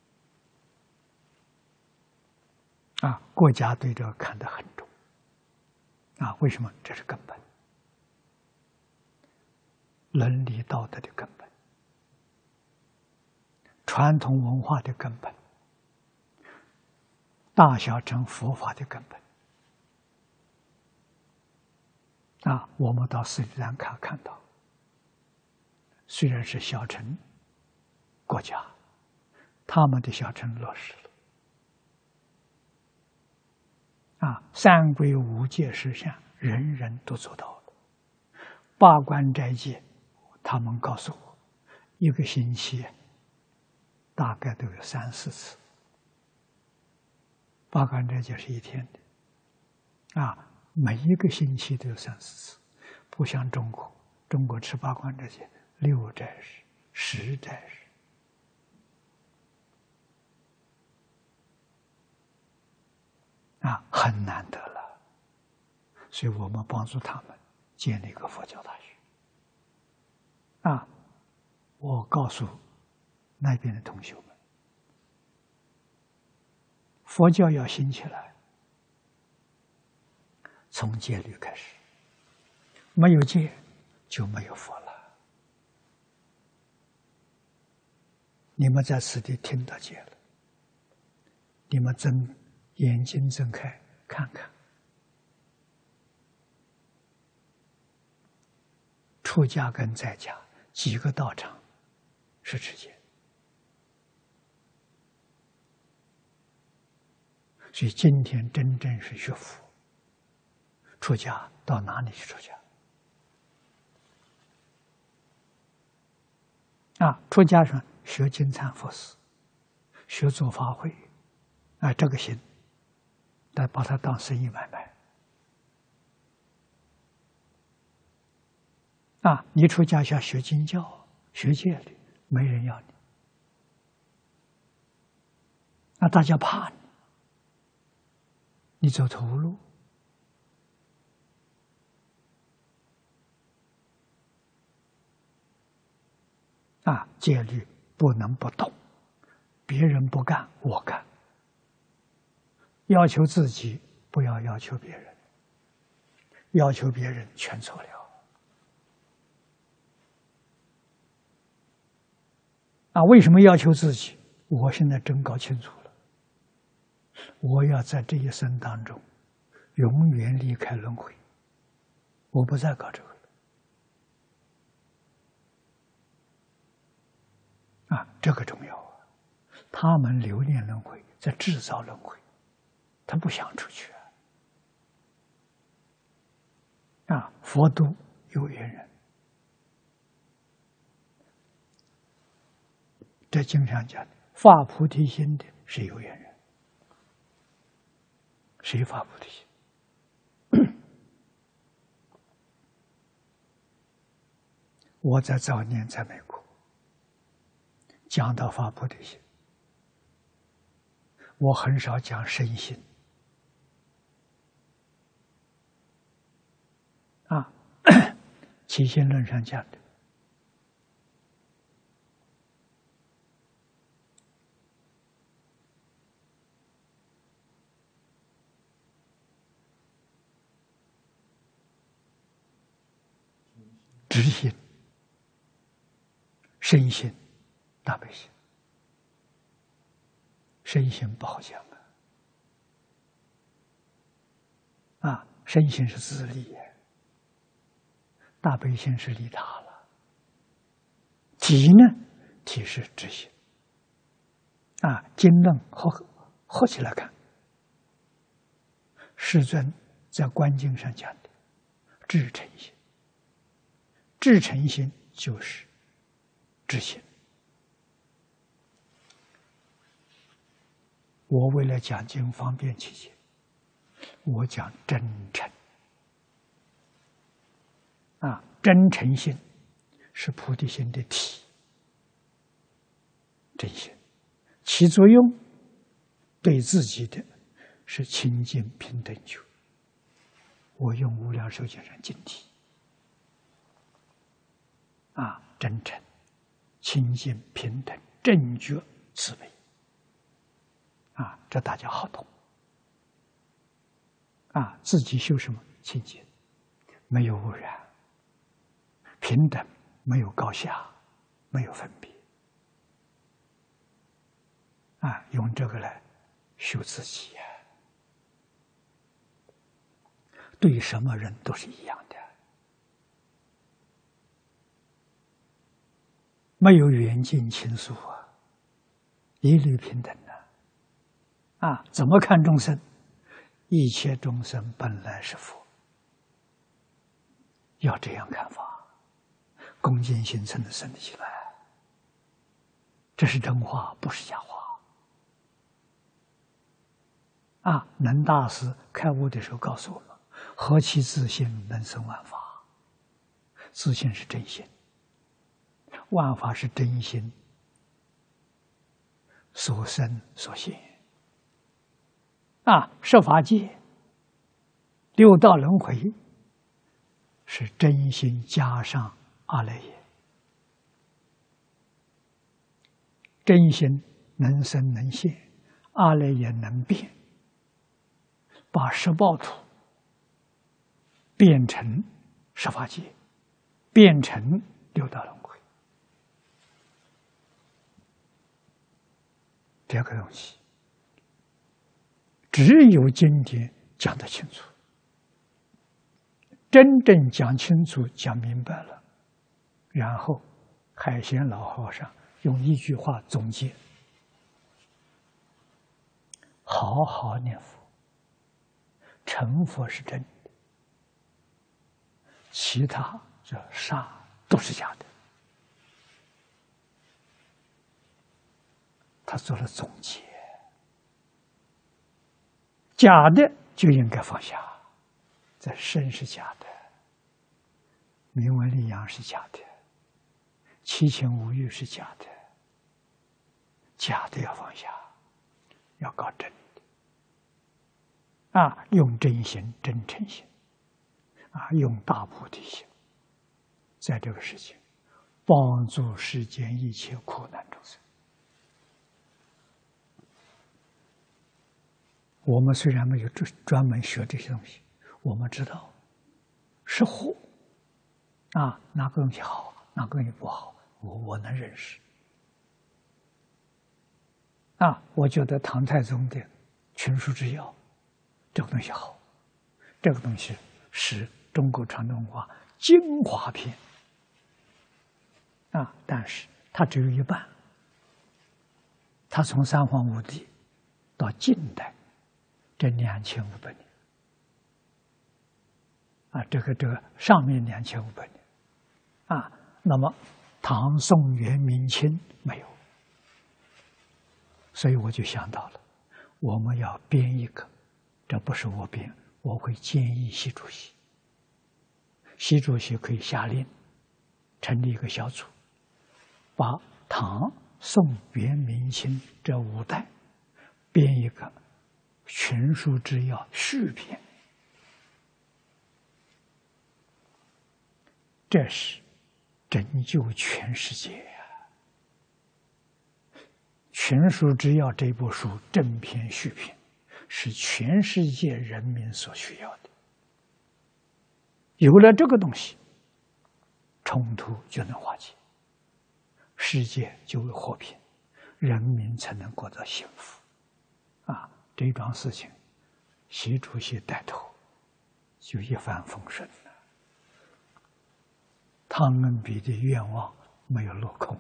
S2: 啊，国家对这个看得很重。啊，为什么？这是根本。伦理道德的根本，传统文化的根本，大小乘佛法的根本。啊，我们到斯里兰卡看到，虽然是小乘国家，他们的小乘落实了。啊，三规五戒十善，人人都做到了。八关斋戒，他们告诉我，一个星期大概都有三四次。八关斋戒是一天的，啊，每一个星期都有三四次，不像中国，中国吃八关斋戒六斋日、十斋日。啊，很难得了。 所以我们帮助他们建立一个佛教大学。啊，我告诉那边的同学们，佛教要兴起来，从戒律开始，没有戒就没有佛了。你们在此地听到戒了，你们睁眼睛睁开看看，出家跟在家几个道场是持戒，所以今天真正是学佛。出家到哪里去出家？啊，出家上学金忏佛事，学做法会，啊，这个行，但把它当生意买卖。啊，你出家下学经教、学戒律，没人要你，那大家怕你，你走投无路。啊，戒律不能不动，别人不干，我干。要求自己，不要要求别人，要求别人全错了。啊，为什么要求自己？我现在真搞清楚了，我要在这一生当中永远离开轮回，我不再搞这个了。啊，这个重要啊！他们留恋轮回，在制造轮回，他不想出去啊！啊，佛度有缘人，这经常讲的，发菩提心的是有缘人。谁发菩提心？我在早年在美国讲到发菩提心，我很少讲身心啊。起心论上讲的，直心、身心、大悲心。身心不好讲啊！啊，身心是自利，大悲心是利他了。体呢？体是直心。啊，经论合合起来看，世尊在观经上讲的至诚心，至诚心就是直心。我为了讲经方便起见，我讲真诚。啊，真诚心是菩提心的体，真心起作用对自己的是清净平等觉。我用无量寿经上经题啊，真诚、清净、平等、正觉、慈悲。啊，这大家好懂。啊，自己修什么？清净，没有污染，平等，没有高下，没有分别。啊，用这个来修自己呀，对什么人都是一样的，没有远近亲疏啊，一律平等。啊，怎么看众生？一切众生本来是佛，要这样看法，恭敬心才能生得起来。这是真话，不是假话。啊，能大师开悟的时候告诉我们：何其自信，能生万法。自信是真心，万法是真心所生所现。啊，设法界六道轮回是真心加上阿赖耶，真心能生能现，阿赖耶能变，把十报土变成十法界，变成六道轮回。这个东西只有经典讲得清楚，真正讲清楚、讲明白了，然后海贤老和尚用一句话总结：好好念佛，成佛是真的，其他这啥都是假的。他做了总结，假的就应该放下。这身是假的，名闻利养是假的，七情五欲是假的，假的要放下，要搞真的啊！用真心、真诚心啊，用大菩提心，在这个世界帮助世间一切苦难众生。我们虽然没有专专门学这些东西，我们知道是祸啊，哪个东西好，哪个东西不好，我我能认识啊。我觉得唐太宗的《群书之要》这个东西好，这个东西是中国传统文化精华篇啊，但是它只有一半，它从三皇五帝到近代。这两千五百年啊，这个这个上面两千五百年啊，那么唐宋元明清没有，所以我就想到了，我们要编一个，这不是我编，我会建议习主席，习主席可以下令成立一个小组，把唐宋元明清这五代编一个群书之要续篇，这是拯救全世界呀！群书之要这部书正篇续篇，是全世界人民所需要的。有了这个东西，冲突就能化解，世界就会和平，人民才能过得幸福啊！这桩事情，习主席带头，就一帆风顺了。汤恩比的愿望没有落空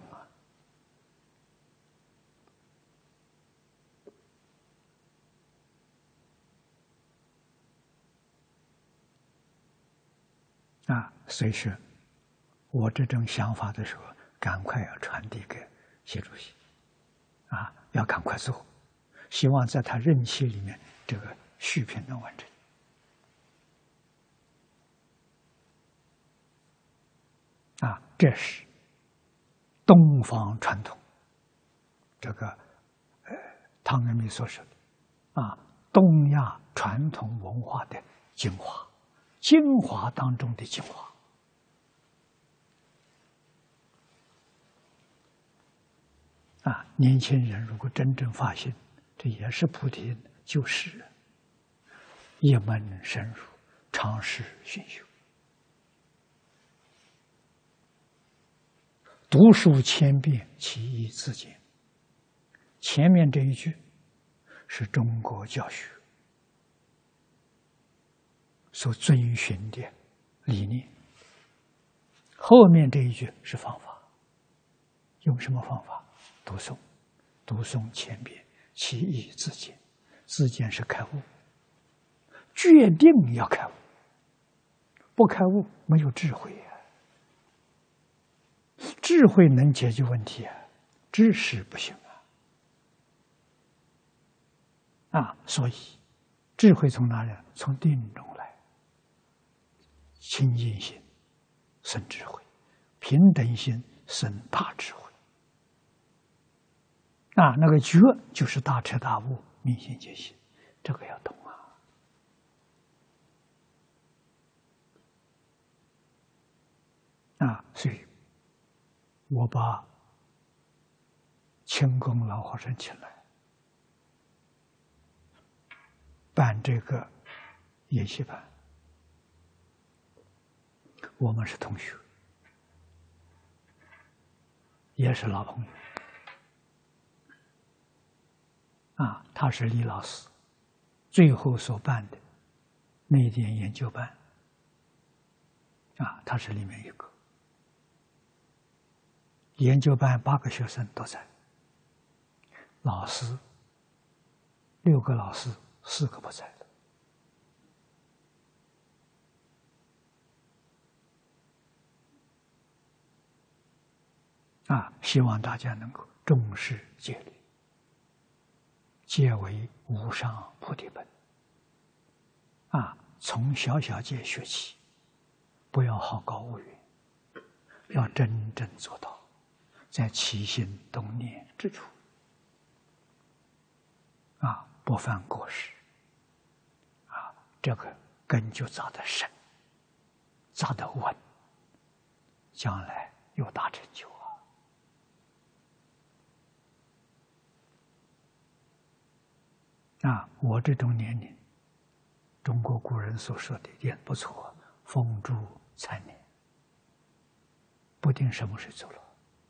S2: 啊！啊，所以说，我这种想法的时候，赶快要传递给习主席，啊，要赶快做。希望在他任期里面，这个续篇能完成。啊，这是东方传统，这个呃汤恩比所说的啊，东亚传统文化的精华，精华当中的精华。啊，年轻人如果真正发现，这也是菩提救世人，一门深入，长时熏修，读书千遍，其义自见。前面这一句是中国教学所遵循的理念，后面这一句是方法。用什么方法？读诵，读诵千遍，其义自见。自见是开悟，决定要开悟，不开悟没有智慧呀、啊。智慧能解决问题啊，知识不行啊。啊，所以智慧从哪里来？从定中来。清净心生智慧，平等心生大智慧。啊，那个觉就是大彻大悟、明心见性，这个要懂啊。 啊，所以我把清宫老和尚请来办这个研习班，我们是同学，也是老朋友。啊，他是李老师最后所办的内典研究班，啊，他是里面一个。研究班八个学生都在，老师六个老师四个不在了。啊，希望大家能够重视戒律，戒为无上菩提本。啊，从小小戒学起，不要好高骛远，要真正做到在起心动念之处，啊，不犯过失，啊，这个根就扎得深，扎得稳，将来有大成就啊！啊，我这种年龄，中国古人所说的也不错，风烛残年，不定什么时走了。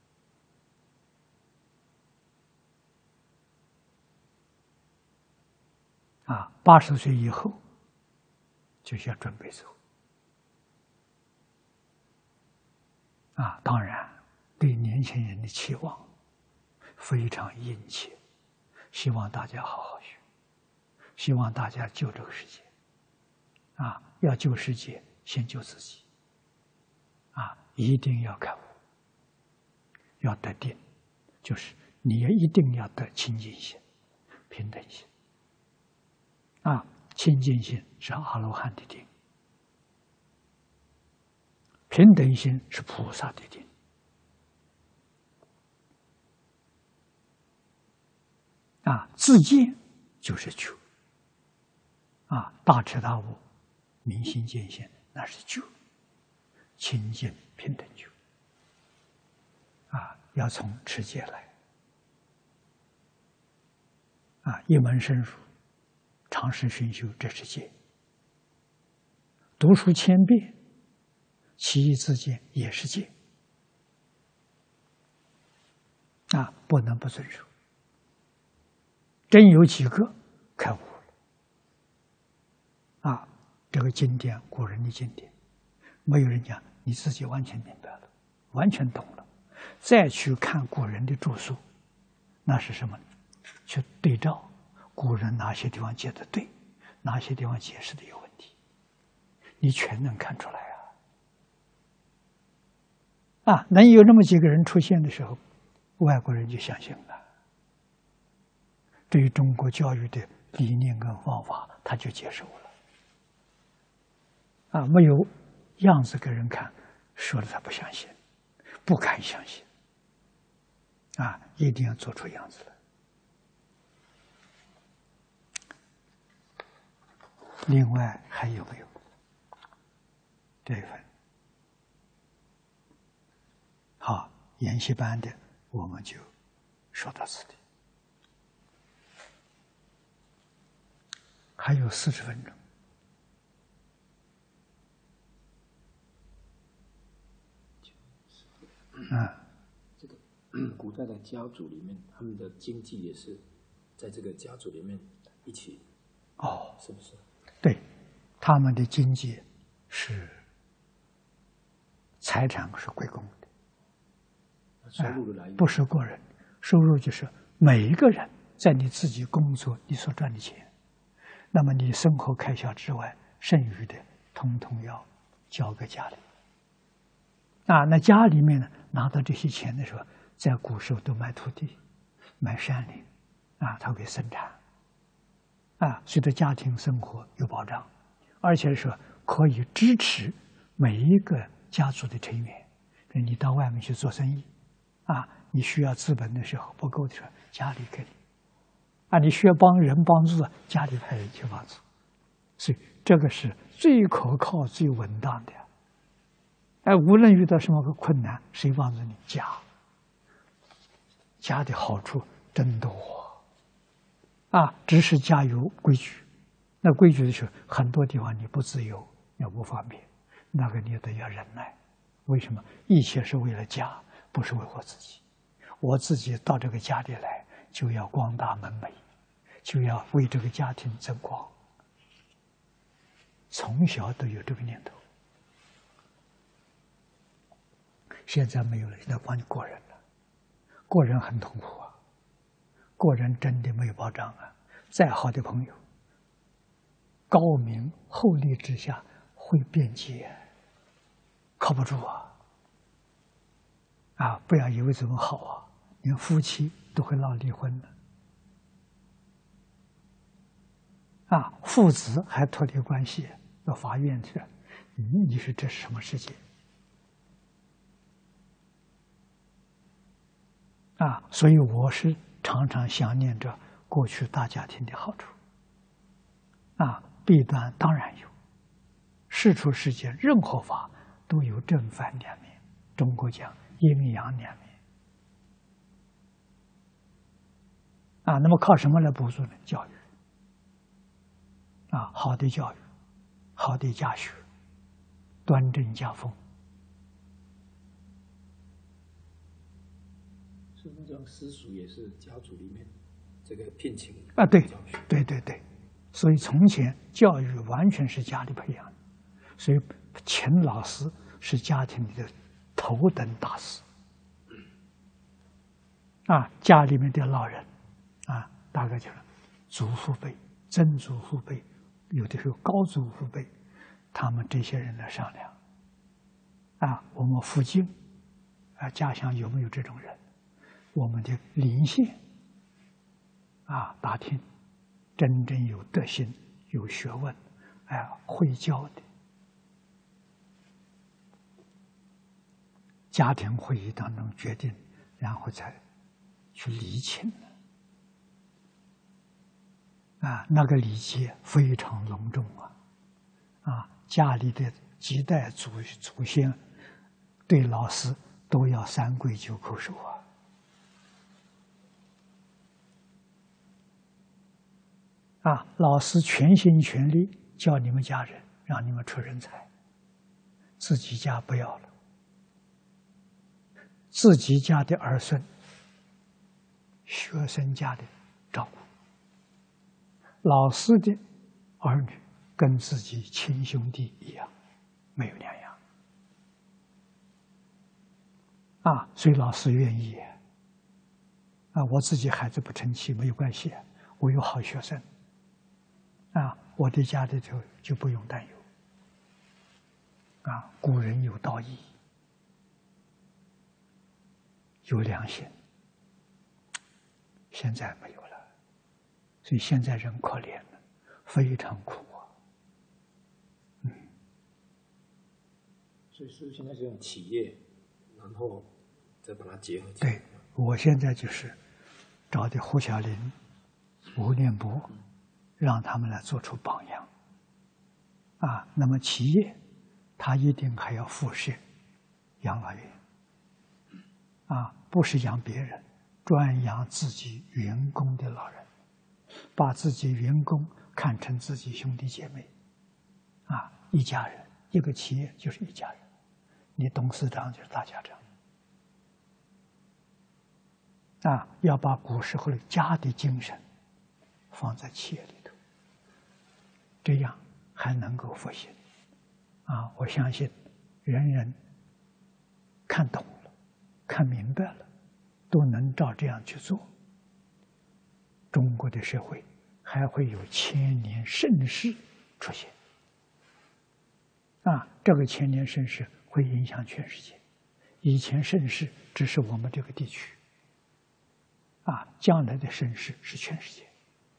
S2: 啊，八十岁以后就要准备走。啊，当然对年轻人的期望非常殷切，希望大家好好学，希望大家救这个世界。啊，要救世界，先救自己。啊，一定要开悟，要得定，就是你也一定要得清净心、平等心。啊，清净心是阿罗汉的定，平等心是菩萨的定。啊，自见就是求。啊，大彻大悟、明心见性，那是求，清净平等求。啊，要从持戒来。啊，一门深入，长时熏修，这是戒；读书千遍，其义自见，也是戒。啊，不能不遵守。真有几个开悟了。啊，这个经典，古人的经典，没有人讲，你自己完全明白了，完全懂了，再去看古人的著述，那是什么呢？去对照古人哪些地方解的对，哪些地方解释的有问题，你全能看出来啊！啊，能有那么几个人出现的时候，外国人就相信了。对于中国教育的理念跟方法，他就接受了。啊，没有样子给人看，说了他不相信，不敢相信。啊，一定要做出样子来。另外还有没有这一份？好，研习班的我们就说到此地。还有四十分钟。啊，
S1: 这个古代的家族里面，他们的经济也是在这个家族里面一起，
S2: 哦，
S1: 是不是？
S2: 对，他们的经济是财产是归公的，
S1: 收入的来源、
S2: 不是个人收入，就是每一个人在你自己工作你所赚的钱，那么你生活开销之外，剩余的统统要交给家里。啊，那家里面呢，拿到这些钱的时候，在古时候都买土地、买山林，啊，他会生产，啊，使得家庭生活有保障，而且说可以支持每一个家族的成员。比如你到外面去做生意，啊，你需要资本的时候不够的时候，家里给你，啊，你需要帮人帮助，家里派人去帮助，所以这个是最可靠、最稳当的。 哎，无论遇到什么个困难，谁帮助你？家。家的好处真多啊！只是家有规矩，那规矩的时候，很多地方你不自由，也不方便，那个你得要忍耐。为什么？一切是为了家，不是为我自己。我自己到这个家里来，就要光大门楣，就要为这个家庭增光。从小都有这个念头。现在没有了，现在光你过人了，过人很痛苦啊，过人真的没有保障啊。再好的朋友，高明厚利之下会变节，靠不住啊！啊，不要以为怎么好啊，连夫妻都会闹离婚的，啊，父子还脱离关系，到法院去，你你说这是什么世界？啊，所以我是常常想念着过去大家庭的好处。啊，弊端当然有，世出世间任何法都有正反两面，中国讲阴阳两面。啊，那么靠什么来补助呢？教育。啊，好的教育，好的家学，端正家风。
S1: 是那种私塾也是家族里面这个聘请
S2: 啊，对，对对对，所以从前教育完全是家里培养的，所以请老师是家庭里的头等大事。啊，家里面的老人，啊，大概就是祖父辈、曾祖父辈，有的时候高祖父辈，他们这些人来商量。啊，我们附近，啊，家乡有没有这种人？我们的邻县，啊，打听真正有德行、有学问，哎，会教的。家庭会议当中决定，然后才去厘清。啊，那个礼节非常隆重啊！啊，家里的几代祖祖先对老师都要三跪九叩首啊！啊，老师全心全力教你们家人，让你们出人才，自己家不要了，自己家的儿孙、学生家的照顾，老师的儿女跟自己亲兄弟一样，没有两样。啊，所以老师愿意。啊，我自己孩子不成器没有关系，我有好学生。啊，我的家里头就不用担忧。啊，古人有道义，有良心，现在没有了，所以现在人可怜了，非常苦啊。嗯，
S1: 所以是现在这种企业，然后再把它结合起
S2: 来。对，我现在就是找的胡小林、吴念波。让他们来做出榜样，啊，那么企业，他一定还要辐射养老院，啊，不是养别人，专养自己员工的老人，把自己员工看成自己兄弟姐妹，啊，一家人，一个企业就是一家人，你董事长就是大家长，啊，要把古时候的家的精神放在企业里头。这样还能够复兴，啊！我相信人人看懂了、看明白了，都能照这样去做。中国的社会还会有千年盛世出现，啊！这个千年盛世会影响全世界。以前盛世只是我们这个地区，啊，将来的盛世是全世界。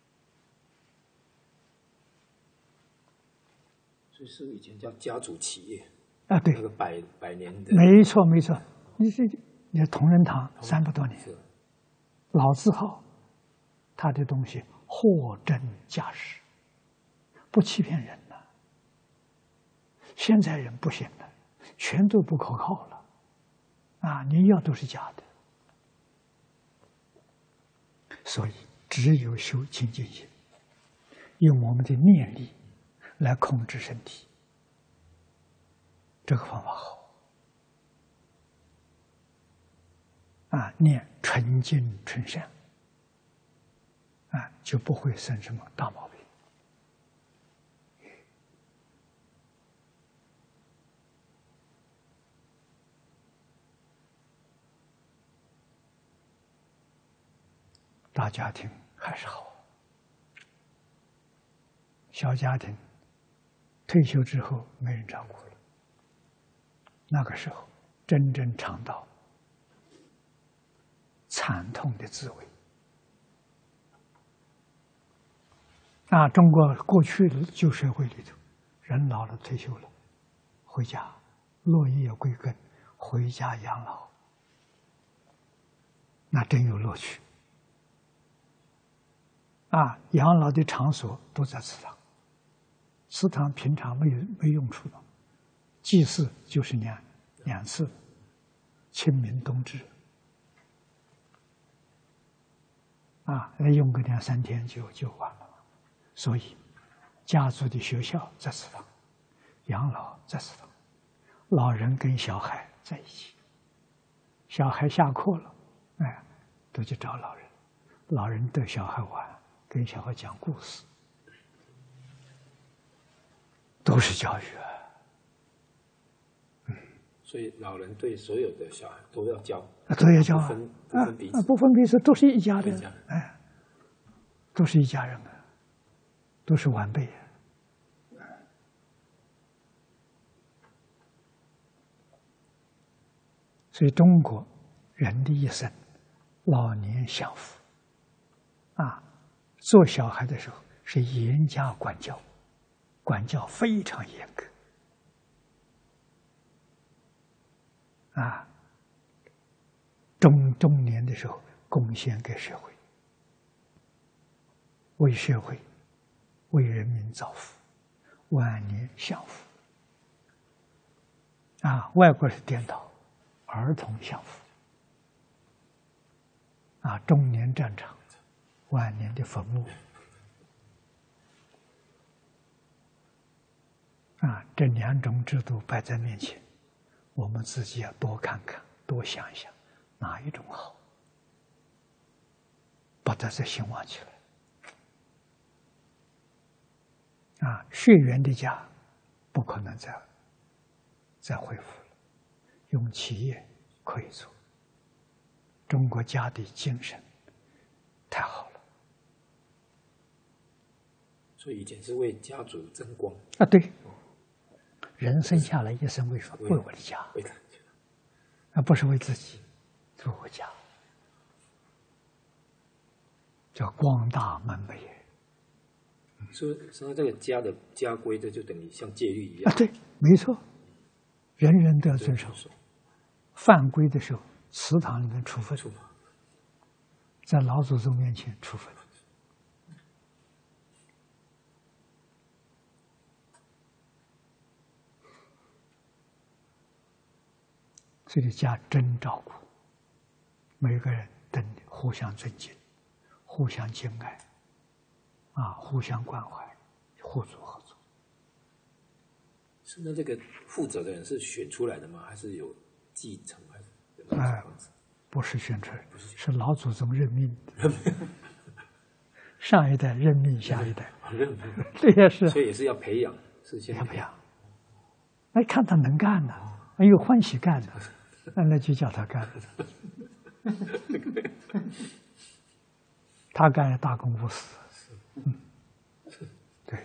S1: 所以是以前叫家族企业
S2: 啊，对，
S1: 那个百百年的，
S2: 没错没错。你这你同仁堂三百多年，老字号，他的东西货真价实，不欺骗人的。现在人不行了， 全都不可靠了，啊，你要都是假的。所以只有修清净心，用我们的念力来控制身体，这个方法好。啊，念纯净纯善，啊，就不会生什么大毛病。大家庭还是好，小家庭退休之后没人照顾了，那个时候真正尝到惨痛的滋味。那中国过去的旧社会里头，人老了退休了，回家落叶归根，回家养老，那真有乐趣。啊，养老的场所都在祠堂，祠堂平常没有没用处的，祭祀就是两两次，清明冬至，啊，用个两三天就就完了。所以，家族的学校在祠堂，养老在祠堂，老人跟小孩在一起，小孩下课了，哎，都去找老人，老人逗小孩玩。跟小孩讲故事，都是教育啊。
S1: 嗯，所以老人对所有的小孩都要教，
S2: 都要教啊，
S1: 不分不分彼此，
S2: 啊，不分彼此，都是一家人，哎，都是一家人啊，都是晚辈。所以中国人的一生，老年享福，啊。做小孩的时候是严加管教，管教非常严格，啊，中中年的时候贡献给社会，为社会、为人民造福，晚年享福。啊，外国是颠倒，儿童享福，啊，中年战场。晚年的坟墓，啊，这两种制度摆在面前，我们自己要多看看，多想想，哪一种好，把它再兴旺起来。啊，血缘的家不可能再再恢复了，用企业可以做。中国家的精神太好了。
S1: 所以以前是为家族争光
S2: 啊，对，人生下来一生为什么？为我的家，
S1: 为他，
S2: 而不是为自己，是为我家，叫光大门楣。
S1: 所以，所以这个家的家规，这就等于像戒律一样
S2: 啊，对，没错，人人都要遵守。犯规的时候，祠堂里面处分，在老祖宗面前处分。这个家真照顾，每个人都互相尊敬，互相敬爱，啊，互相关怀，互助合作。
S1: 是那这个负责的人是选出来的吗？还是有继承？还是？
S2: 哎，不是选出来，是老祖宗任命的。上一代任命下一代，这也是，
S1: 所以也是要培养，是先
S2: 要培养。哎，看他能干呢，哎呦，欢喜干的。那就叫他干，他干大公无私，嗯，对。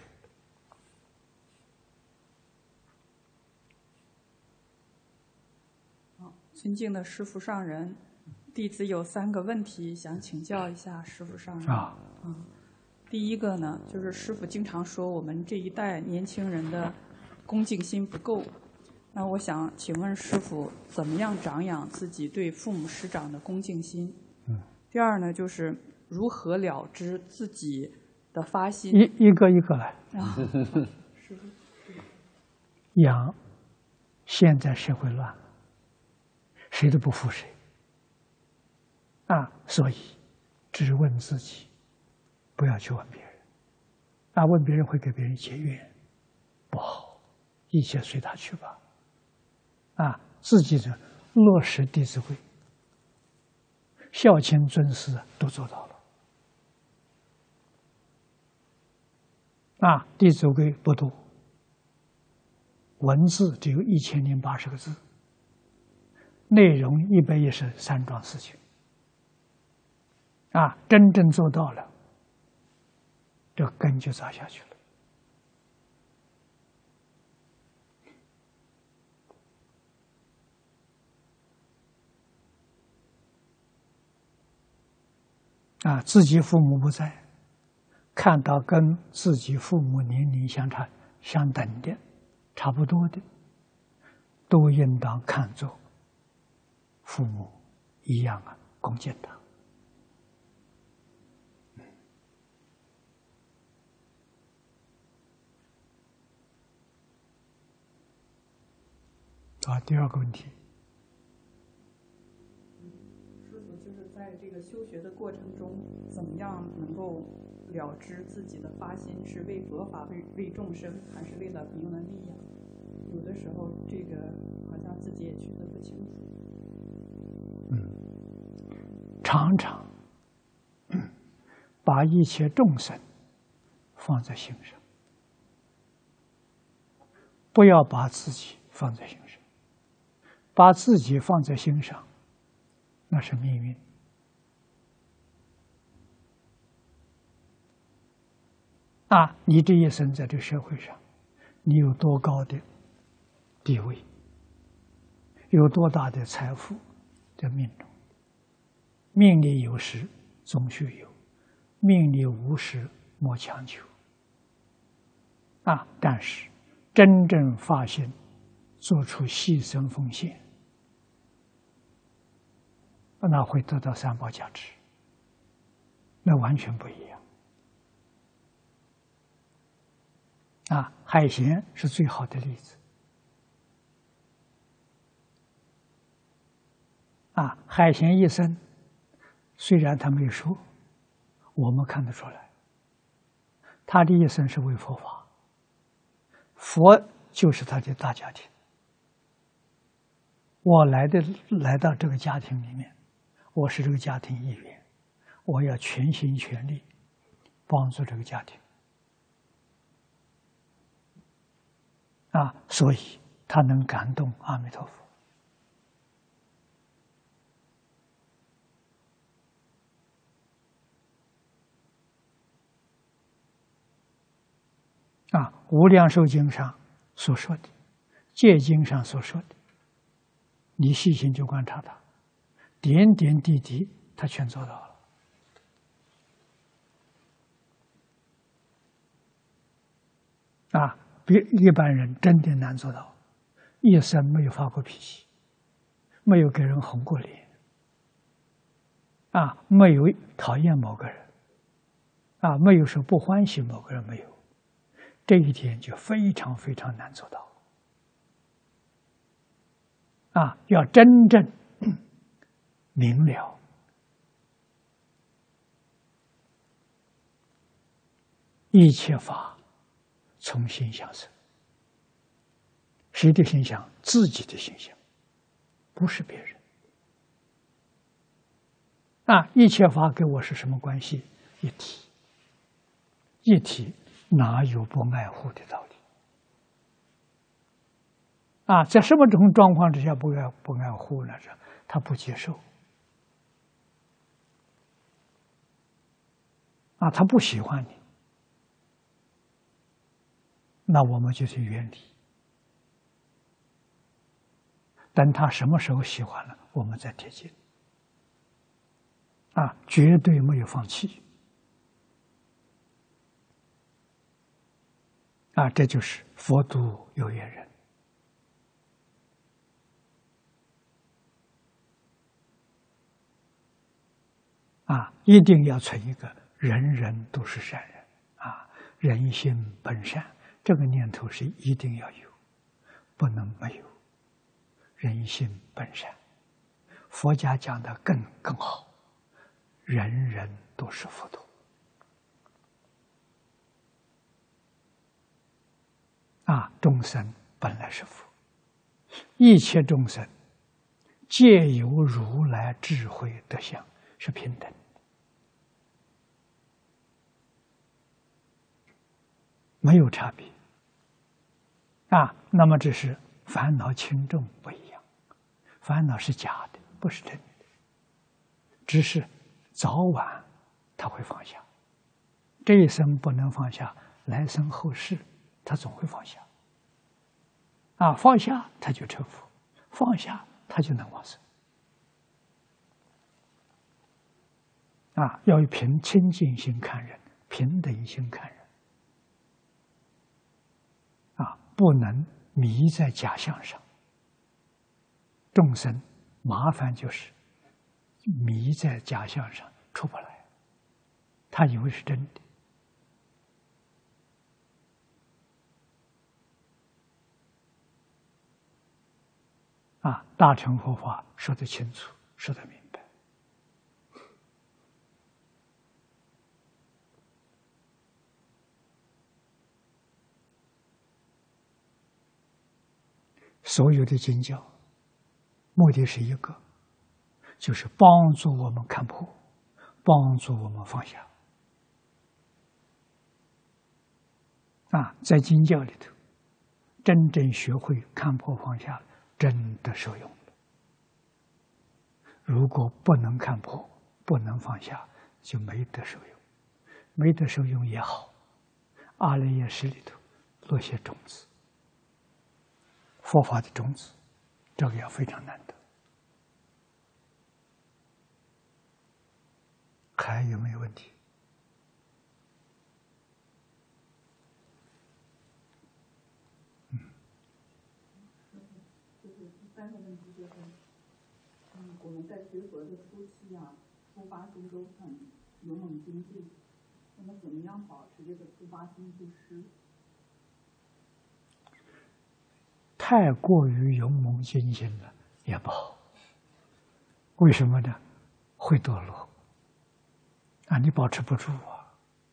S3: 尊敬的师父上人，弟子有三个问题想请教一下师父上人。
S2: 啊，
S3: 嗯，第一个呢，就是师父经常说我们这一代年轻人的恭敬心不够。那我想请问师父，怎么样长养自己对父母师长的恭敬心？
S2: 嗯。
S3: 第二呢，就是如何了知自己的发心？
S2: 一一个一个来。
S3: 啊，师父。
S2: 养现在社会乱了，谁都不服谁啊，所以只问自己，不要去问别人啊，问别人会给别人结怨，不好，一切随他去吧啊，自己的落实《弟子规》，孝亲尊师都做到了啊，《弟子规》不多，文字只有一千零八十个字，内容一百一十三桩事情啊，真正做到了，这根就扎下去了。啊，自己父母不在，看到跟自己父母年龄相差相等的、差不多的，都应当看作父母一样啊，恭敬他。啊，第二个问题。
S3: 师父就是在这个修学的过程中，怎么样能够了知自己的发心是为佛法、为为众生，还是为了别人的利养？有的时候这个好像自己也区分不清楚。
S2: 嗯，常常把一切众生放在心上，不要把自己放在心上。把自己放在心上，那是命运。啊，你这一生在这个社会上，你有多高的地位，有多大的财富的命中，命里有时总须有，命里无时莫强求。啊，但是真正发心，做出牺牲奉献，那会得到三宝加持，那完全不一样。啊，海贤是最好的例子。啊，海贤一生，虽然他没说，我们看得出来，他的一生是为佛法，佛就是他的大家庭。我来的来到这个家庭里面，我是这个家庭一员，我要全心全力帮助这个家庭。啊，所以他能感动阿弥陀佛。啊，《无量寿经》上所说的，《戒经》上所说的，你细心去观察他，点点滴滴他全做到了。啊，比一般人真的难做到，一生没有发过脾气，没有给人红过脸，啊，没有讨厌某个人，啊，没有说不欢喜某个人，没有，这一点就非常非常难做到。啊，要真正明了，一切法从心想生。谁的心想？自己的心想，不是别人。啊，一切法跟我是什么关系？一体。一体哪有不爱护的道理？啊，在什么种状况之下不爱不爱护呢？这他不接受。啊，他不喜欢你，那我们就去远离。等他什么时候喜欢了，我们再贴近。啊，绝对没有放弃。啊，这就是佛度有缘人。啊，一定要存一个人人都是善人啊，人心本善，这个念头是一定要有，不能没有人性本善。佛家讲的更更好，人人都是佛陀。啊，众生本来是佛，一切众生皆有如来智慧德相，是平等的。没有差别。啊，那么这是烦恼轻重不一样，烦恼是假的，不是真的，只是早晚他会放下。这一生不能放下，来生后世他总会放下。啊，放下他就成佛，放下他就能往生。啊，要以平清净心看人，平等心看人。啊，不能迷在假象上。众生麻烦就是迷在假象上出不来，他以为是真的。啊，大乘佛法说得清楚，说得明白。所有的经教，目的是一个，就是帮助我们看破，帮助我们放下。啊，在经教里头，真正学会看破放下，真的受用了。如果不能看破，不能放下，就没得受用。没得受用也好，阿赖耶识里头落些种子，佛法的种子，这个也非常难得。还有没有问题？
S3: 嗯，就是第三个问题就是，嗯，我们在学佛的初期啊，初发心都很勇猛精进，那么怎么样保持这个初发心不失？
S2: 太过于勇猛精进了也不好。为什么呢？会堕落。啊，你保持不住啊！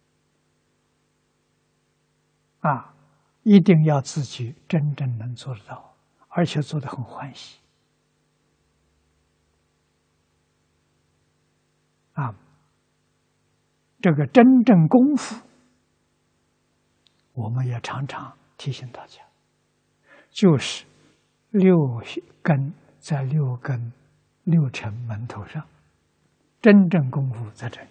S2: 啊，一定要自己真正能做得到，而且做得很欢喜。啊，这个真正功夫，我们也常常提醒大家，就是六根在六根六尘门头上，真正功夫在这里。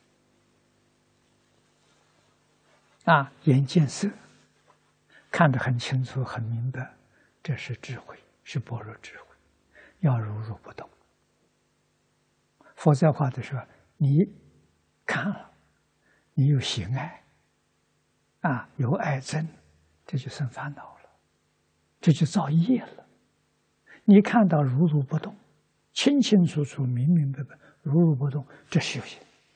S2: 啊，眼见色，看得很清楚、很明白，这是智慧，是般若智慧，要如如不动。佛在话的时候，你看了，你有喜爱，啊，有爱憎，这就生烦恼了，这就造业了。你看到如如不动，清清楚楚、明明白白，如如不动，这是修行。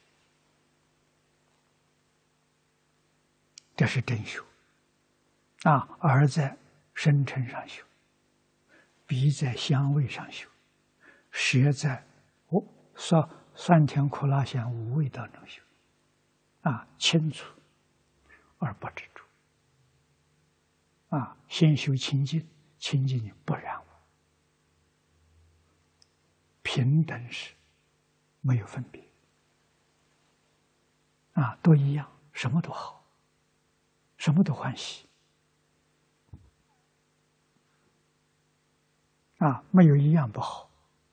S2: 这是真修，啊，耳在声尘上修，鼻在香味上修，舌在哦酸酸甜苦辣咸五味当中修，啊，清楚而不执着，啊，先修清净，清净不染污，平等是没有分别，啊，都一样，什么都好。什么都欢喜，啊，没有一样不好。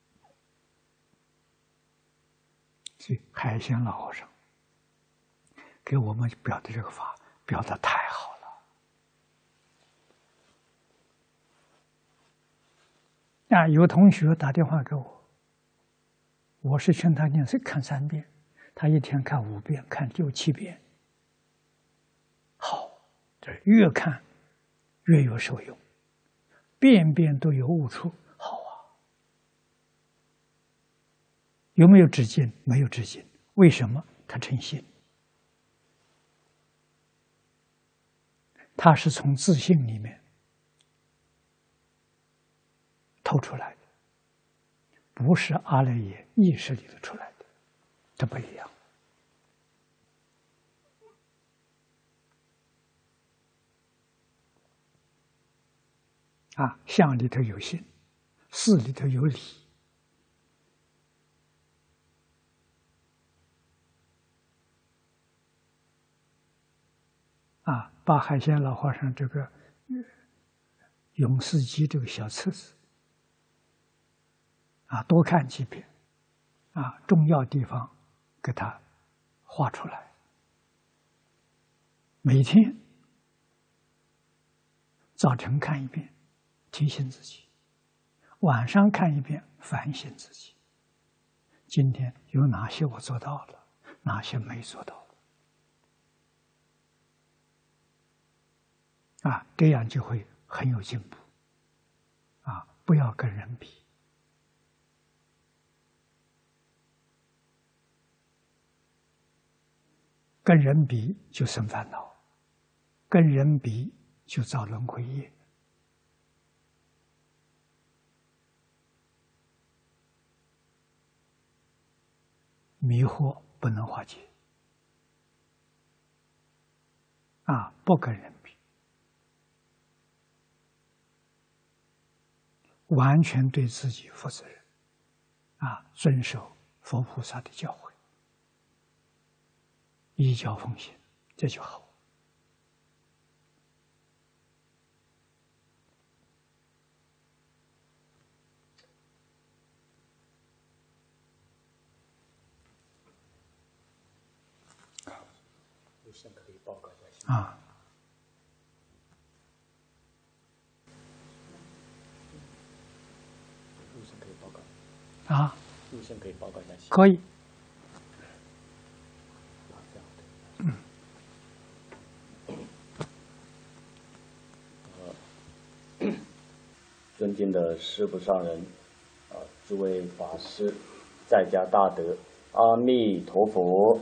S2: 所以海鲜老和尚给我们表的这个法，表的太好了。啊，有同学打电话给我，我是劝他念看三遍，他一天看五遍，看六七遍。好。这越看越有受用，遍遍都有悟处，好啊！有没有止境？没有止境。为什么？他诚心，他是从自信里面透出来的，不是阿赖耶意识里头出来的，这不一样。啊，相里头有性，事里头有理。啊，把海鲜老和尚这个《永世集》这个小册子，啊，多看几遍，啊，重要地方给他画出来，每天早晨看一遍，提醒自己；晚上看一遍，反省自己。今天有哪些我做到了，哪些没做到？啊，这样就会很有进步。啊，不要跟人比。跟人比就生烦恼，跟人比就造轮回业。迷惑不能化解。啊，不跟人比。完全对自己负责任，啊，遵守佛菩萨的教诲，依教奉行，这就好。啊。啊，
S4: 陆生可以报告一下。
S2: 可以。
S4: 嗯。呃，尊敬的师父上人，啊，诸位法师，在家大德，阿弥陀佛。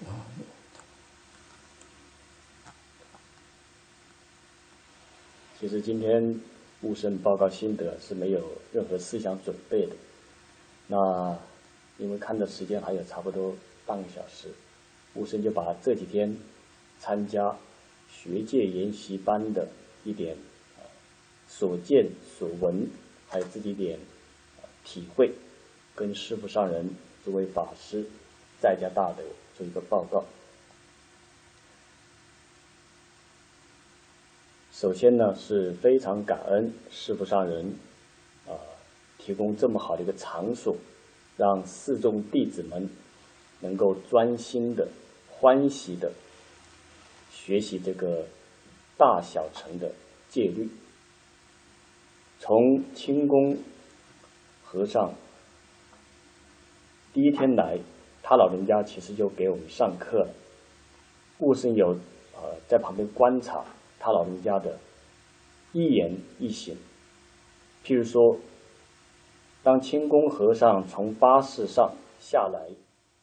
S4: 其实今天悟生报告心得是没有任何思想准备的。那因为看的时间还有差不多半个小时，悟生就把这几天参加学界研习班的一点所见所闻，还有自己一点体会，跟师父上人诸位法师在家大德做一个报告。首先呢，是非常感恩师父上人啊、呃、提供这么好的一个场所，让四众弟子们能够专心的、欢喜的学习这个大小乘的戒律。从清宫和尚第一天来，他老人家其实就给我们上课了。悟生有呃在旁边观察他老人家的一言一行。譬如说，当清宫和尚从巴士上下来，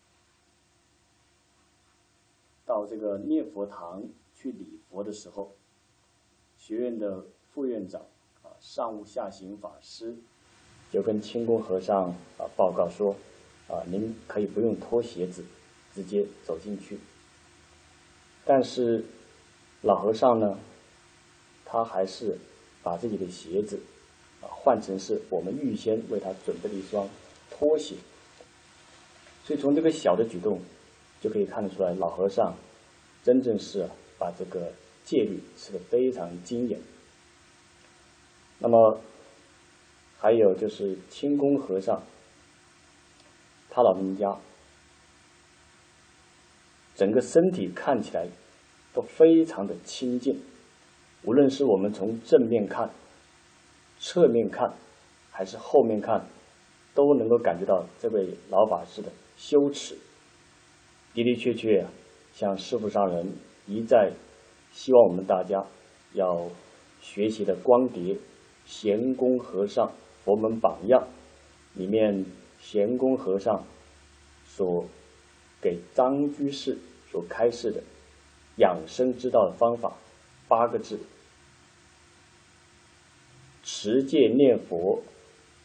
S4: 到这个念佛堂去礼佛的时候，学院的副院长啊上悟下行法师就跟清宫和尚啊报告说，啊您可以不用脱鞋子，直接走进去。但是老和尚呢，他还是把自己的鞋子啊换成是我们预先为他准备的一双拖鞋。所以从这个小的举动就可以看得出来，老和尚真正是把这个戒律吃得非常精严。那么还有就是清宫和尚，他老人家整个身体看起来都非常的清净，无论是我们从正面看、侧面看，还是后面看，都能够感觉到这位老法师的羞耻。的的确确啊，像师父上人一再希望我们大家要学习的光碟贤公和尚佛门榜样里面，贤公和尚所给张居士所开示的养生之道的方法八个字：持戒念佛，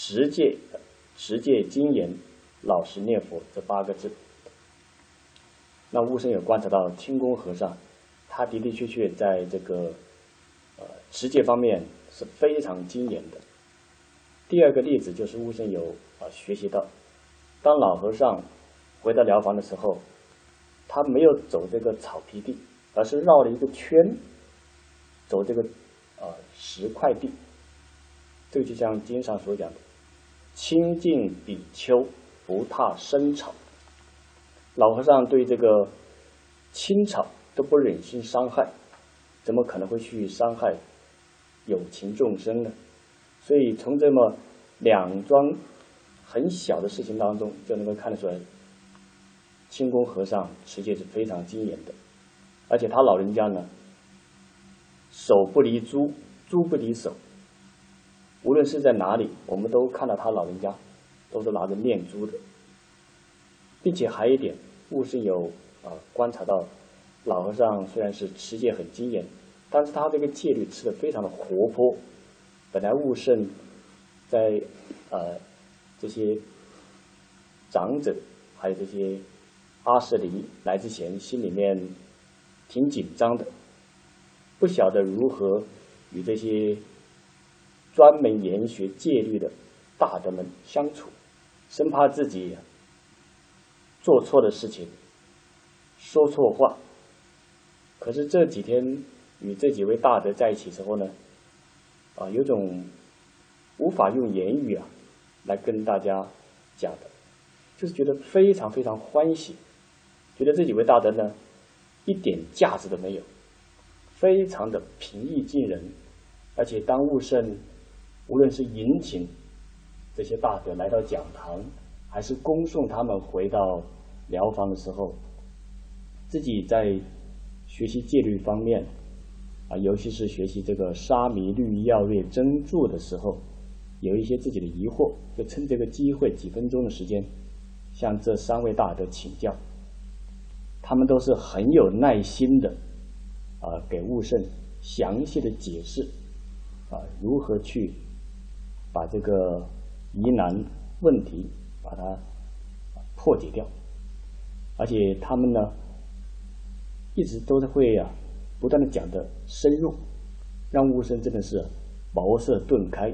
S4: 持戒、持戒精严、老实念佛这八个字。那悟生有观察到清宫和尚，他的的确确在这个呃持戒方面是非常精严的。第二个例子就是悟生有啊、呃、学习到，当老和尚回到寮房的时候，他没有走这个草皮地，而是绕了一个圈，走这个啊、呃、石块地。这个就像经上所讲的，清净比丘不踏生草。老和尚对这个青草都不忍心伤害，怎么可能会去伤害有情众生呢？所以从这么两桩很小的事情当中，就能够看得出来，清宫和尚持戒是非常精严的。而且他老人家呢，手不离珠，珠不离手。无论是在哪里，我们都看到他老人家都是拿着念珠的。并且还有一点，悟生有啊、呃、观察到，老和尚虽然是持戒很精严，但是他这个戒律吃得非常的活泼。本来悟生在呃这些长者还有这些阿舍离来之前，心里面挺紧张的，不晓得如何与这些专门研学戒律的大德们相处，生怕自己做错的事情，说错话。可是这几天与这几位大德在一起之后呢，啊，有种无法用言语啊来跟大家讲的，就是觉得非常非常欢喜，觉得这几位大德呢一点架子都没有，非常的平易近人。而且当悟生无论是迎请这些大德来到讲堂，还是恭送他们回到寮房的时候，自己在学习戒律方面啊，尤其是学习这个沙弥律要略真注的时候，有一些自己的疑惑，就趁这个机会几分钟的时间向这三位大德请教。他们都是很有耐心的啊，给悟生详细的解释啊，如何去把这个疑难问题把它破解掉。而且他们呢一直都是会啊不断的讲的深入，让悟生真的是茅塞顿开。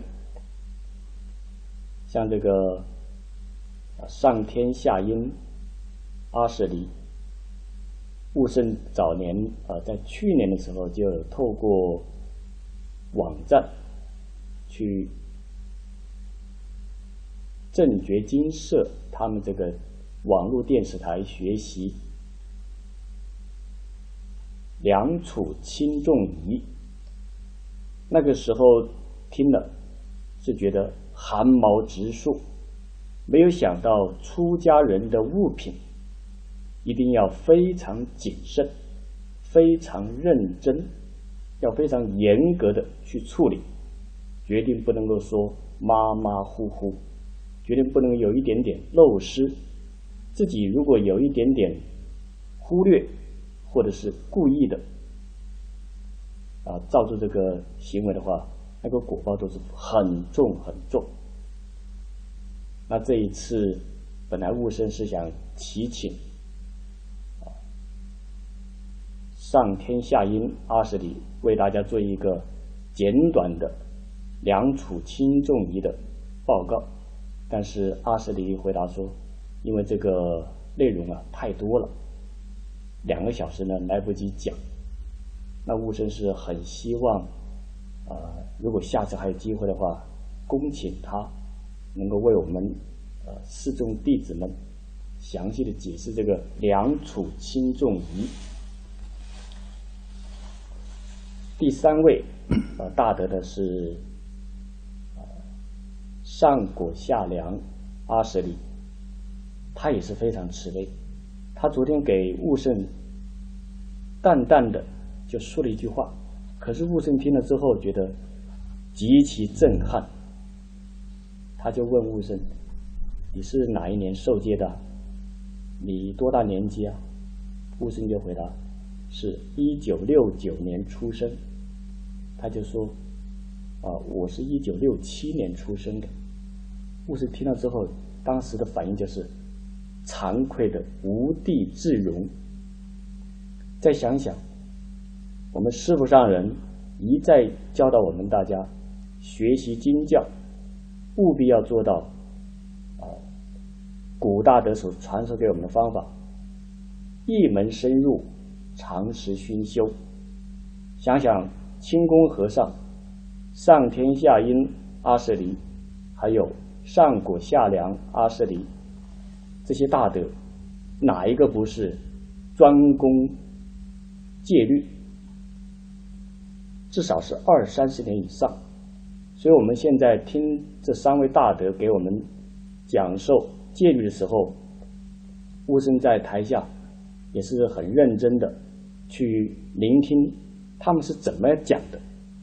S4: 像这个上天下阴阿舍离，悟生早年啊在去年的时候就有透过网站去正觉精舍他们这个网络电视台学习良处轻重仪。那个时候听了是觉得寒毛直竖，没有想到出家人的物品一定要非常谨慎，非常认真，要非常严格的去处理，决定不能够说马马虎虎，决定不能有一点点漏失。自己如果有一点点忽略或者是故意的啊造作这个行为的话，那个果报都是很重很重。那这一次本来悟生是想祈请啊上天下阴阿舍离为大家做一个简短的良处轻重仪的报告，但是阿舍离回答说，因为这个内容啊太多了，两个小时呢来不及讲。那悟生是很希望呃，如果下次还有机会的话，恭请他能够为我们呃四众弟子们详细的解释这个良处轻重仪。第三位呃大德的是呃上果下良阿舍离，他也是非常慈悲。他昨天给悟生淡淡的就说了一句话，可是悟生听了之后觉得极其震撼。他就问悟生，你是哪一年受戒的？你多大年纪啊？悟生就回答，是一九六九年出生。他就说啊，我是一九六七年出生的。 悟师听了之后，当时的反应就是惭愧的无地自容。再想想，我们师父上人一再教导我们大家学习经教，务必要做到啊，古大德所传授给我们的方法，一门深入，长时熏修。想想清宫和尚、上天下阴阿舍离，还有上果下凉阿舍离，这些大德哪一个不是专攻戒律？至少是二三十年以上。所以我们现在听这三位大德给我们讲授戒律的时候，悟僧在台下也是很认真的去聆听他们是怎么讲的。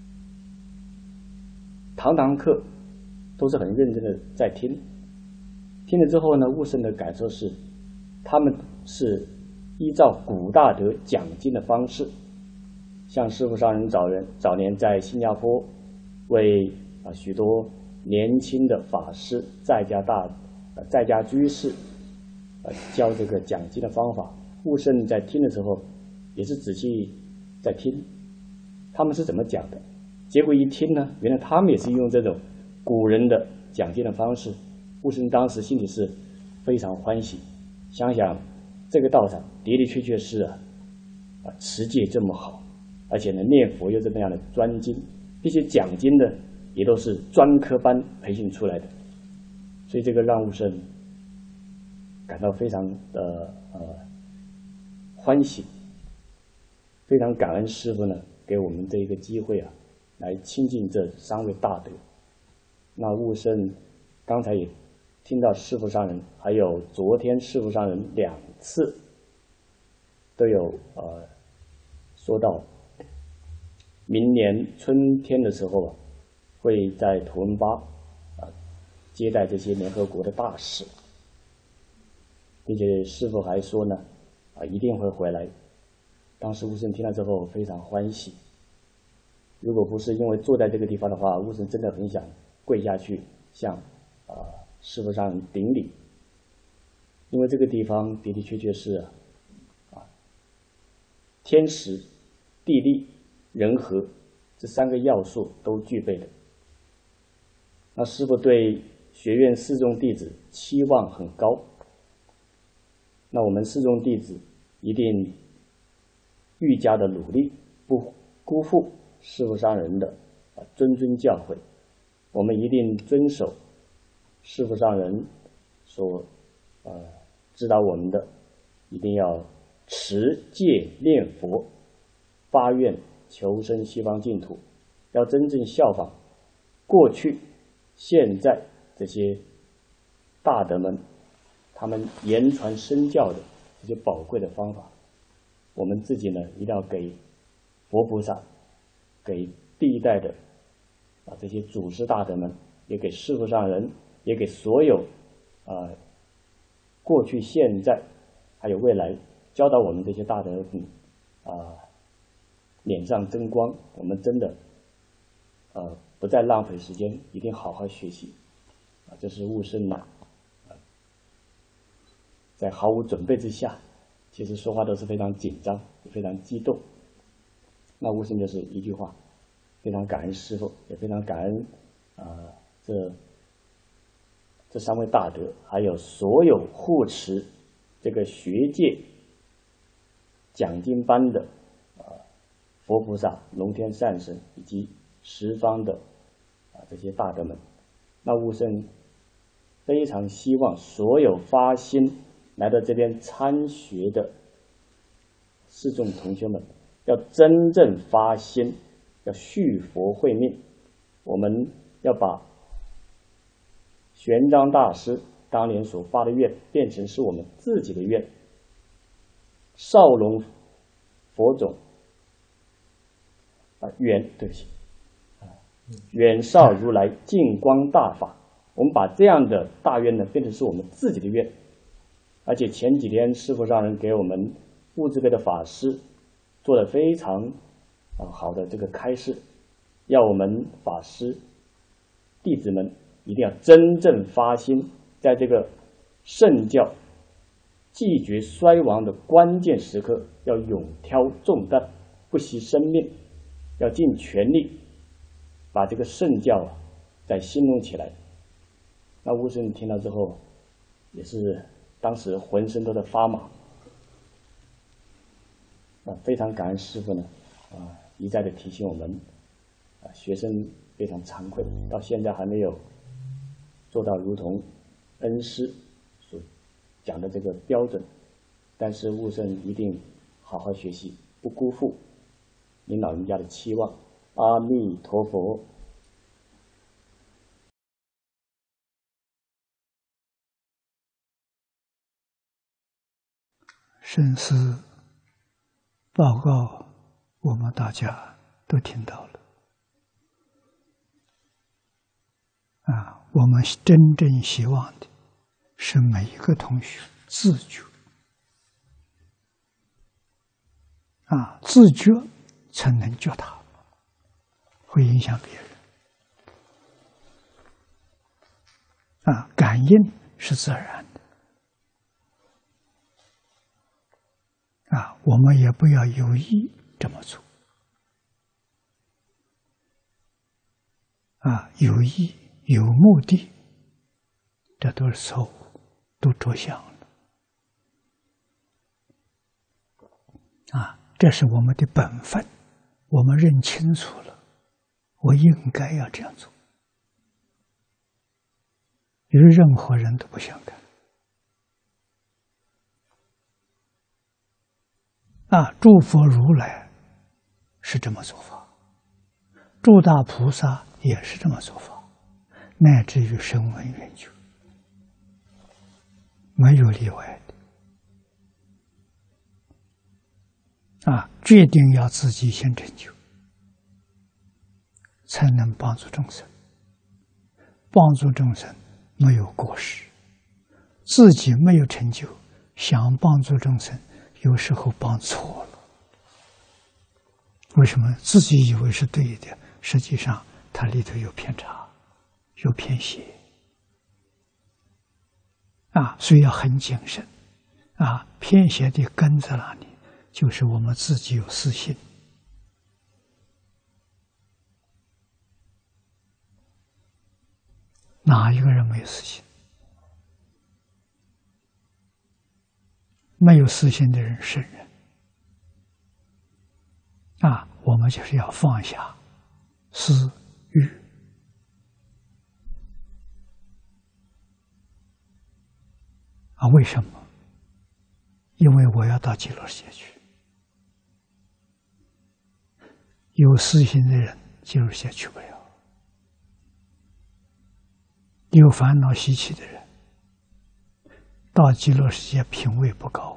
S4: 堂堂课都是很认真的在听，听了之后呢，悟僧的感受是，他们是依照古大德讲经的方式，像师父上人早人早年在新加坡为啊许多年轻的法师、在家大、呃在家居士，呃教这个讲经的方法。悟僧在听的时候，也是仔细在听，他们是怎么讲的。结果一听呢，原来他们也是用这种古人的讲经的方式。悟僧当时心里是非常欢喜，想想这个道场的的确确是啊，啊持戒这么好，而且呢念佛又这么样的专精，并且讲经的也都是专科班培训出来的，所以这个让悟僧感到非常的呃欢喜，非常感恩师父呢给我们这一个机会啊，来亲近这三位大德。那悟僧刚才也听到师父上人，还有昨天师父上人两次都有呃说到，明年春天的时候啊，会在图文巴啊接待这些联合国的大使，并且师父还说呢啊一定会回来。当时悟僧听了之后非常欢喜，如果不是因为坐在这个地方的话，悟僧真的很想跪下去向啊师父上人顶礼，因为这个地方的的确确是啊天时、地利、人和这三个要素都具备的。那师父对学院四众弟子期望很高，那我们四众弟子一定愈加的努力，不辜负师父上人的啊谆谆教诲。我们一定遵守师父上人所呃指导我们的，一定要持戒念佛，发愿求生西方净土，要真正效仿过去现在这些大德们他们言传身教的这些宝贵的方法。我们自己呢一定要给佛菩萨，给第一代的啊这些祖师大德们，也给师父上人，也给所有啊过去现在还有未来教导我们这些大德们啊脸上增光。我们真的呃不再浪费时间，一定好好学习啊！这是悟僧呐，在毫无准备之下，其实说话都是非常紧张，非常激动。那悟僧就是一句话，非常感恩师父，也非常感恩啊、呃、这这三位大德，还有所有护持这个学界讲经班的啊、呃、佛菩萨、龙天善神以及十方的啊这些大德们。那悟僧非常希望所有发心来到这边参学的四众同学们，要真正发心，要续佛慧命。我们要把玄奘大师当年所发的愿变成是我们自己的愿。少龙佛种啊，远对不起啊，远少如来净光大法，我们把这样的大愿呢变成是我们自己的愿。而且前几天师父上人给我们物质辈的法师做了非常啊好的这个开示，要我们法师弟子们一定要真正发心，在这个圣教继绝衰亡的关键时刻，要勇挑重担，不惜生命，要尽全力把这个圣教啊再兴隆起来。那悟圣听到之后，也是当时浑身都在发麻。啊，非常感恩师父呢，啊，一再的提醒我们，啊，学生非常惭愧，到现在还没有做到如同恩师所讲的这个标准，但是悟圣一定好好学习，不辜负您老人家的期望。阿弥陀佛。
S2: 深思报告，我们大家都听到了啊！我们真正希望的是每一个同学自觉啊，自觉才能觉他，会影响别人啊。感应是自然的啊，我们也不要有意这么做啊，有意有目的，这都是错误，都着相了啊。这是我们的本分，我们认清楚了，我应该要这样做，与任何人都不相干啊！诸佛如来是这么做法，诸大菩萨也是这么做法，乃至于声闻缘觉，没有例外的啊！决定要自己先成就，才能帮助众生。帮助众生没有过失，自己没有成就，想帮助众生，有时候帮错了。为什么？自己以为是对的，实际上它里头有偏差，有偏斜啊，所以要很谨慎啊。偏斜的根在哪里？就是我们自己有私心。哪一个人没有私心？没有私心的人是人啊！我们就是要放下私欲啊！为什么？因为我要到极乐世界去。有私心的人，极乐世界去不了。有烦恼习气的人，到极乐世界品位不高，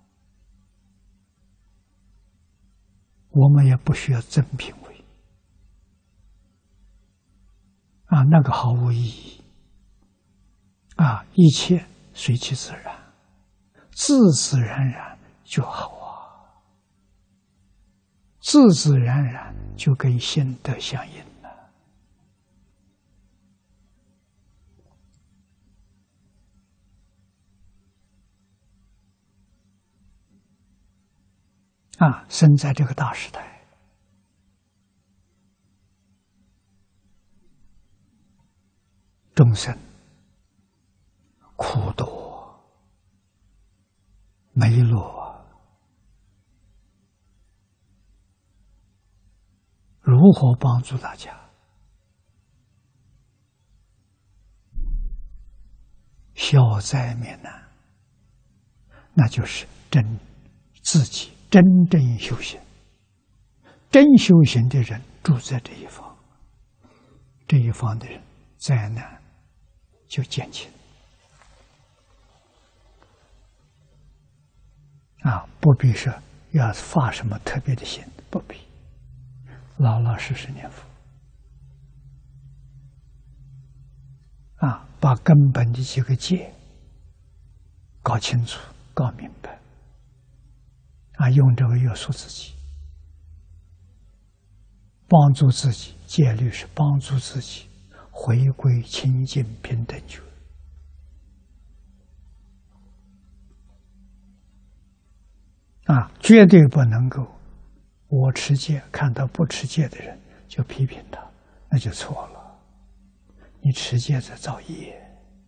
S2: 我们也不需要增品位啊，那个毫无意义啊，一切随其自然，自自然然就好啊，自自然然就跟心得相应了啊！生在这个大时代，众生苦多没落，如何帮助大家？消灾免难，那就是真自己真正修行。真修行的人住在这一方，这一方的人灾难就减轻啊！不必说要发什么特别的心，不必，老老实实念佛啊，把根本的几个戒搞清楚、搞明白啊，用这个约束自己，帮助自己。戒律是帮助自己回归清净平等觉。啊，绝对不能够，我持戒看到不持戒的人就批评他，那就错了。你持戒在造业。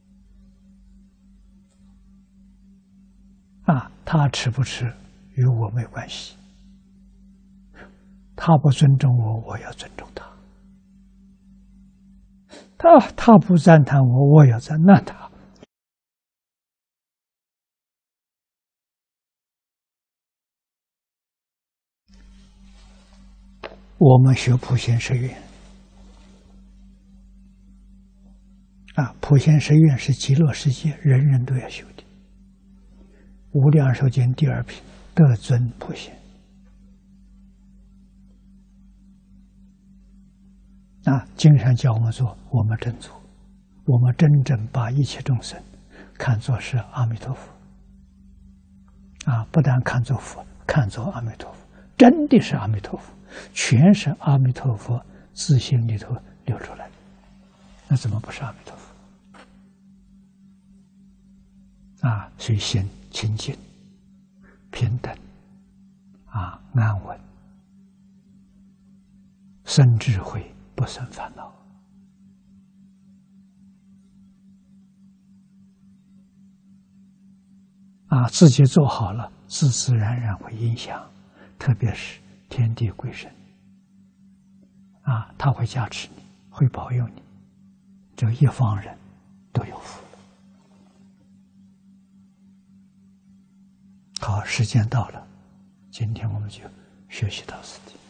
S2: 啊，他吃不吃与我没关系，他不尊重我，我要尊重他；他他不赞叹我，我要赞叹他。我们学普贤十愿啊，普贤十愿是极乐世界人人都要修的。无量寿经第二品，得尊普贤。啊，经上教我们做，我们真做，我们真正把一切众生看作是阿弥陀佛。啊，不但看作佛，看作阿弥陀佛，真的是阿弥陀佛。全是阿弥陀佛自心里头流出来的，那怎么不是阿弥陀佛？啊，所以心清净、平等，啊，安稳，生智慧，不生烦恼。啊，自己做好了，自自然然会影响，特别是天地鬼神，啊，他会加持你，会保佑你，这一方人都有福了。好，时间到了，今天我们就学习到此地。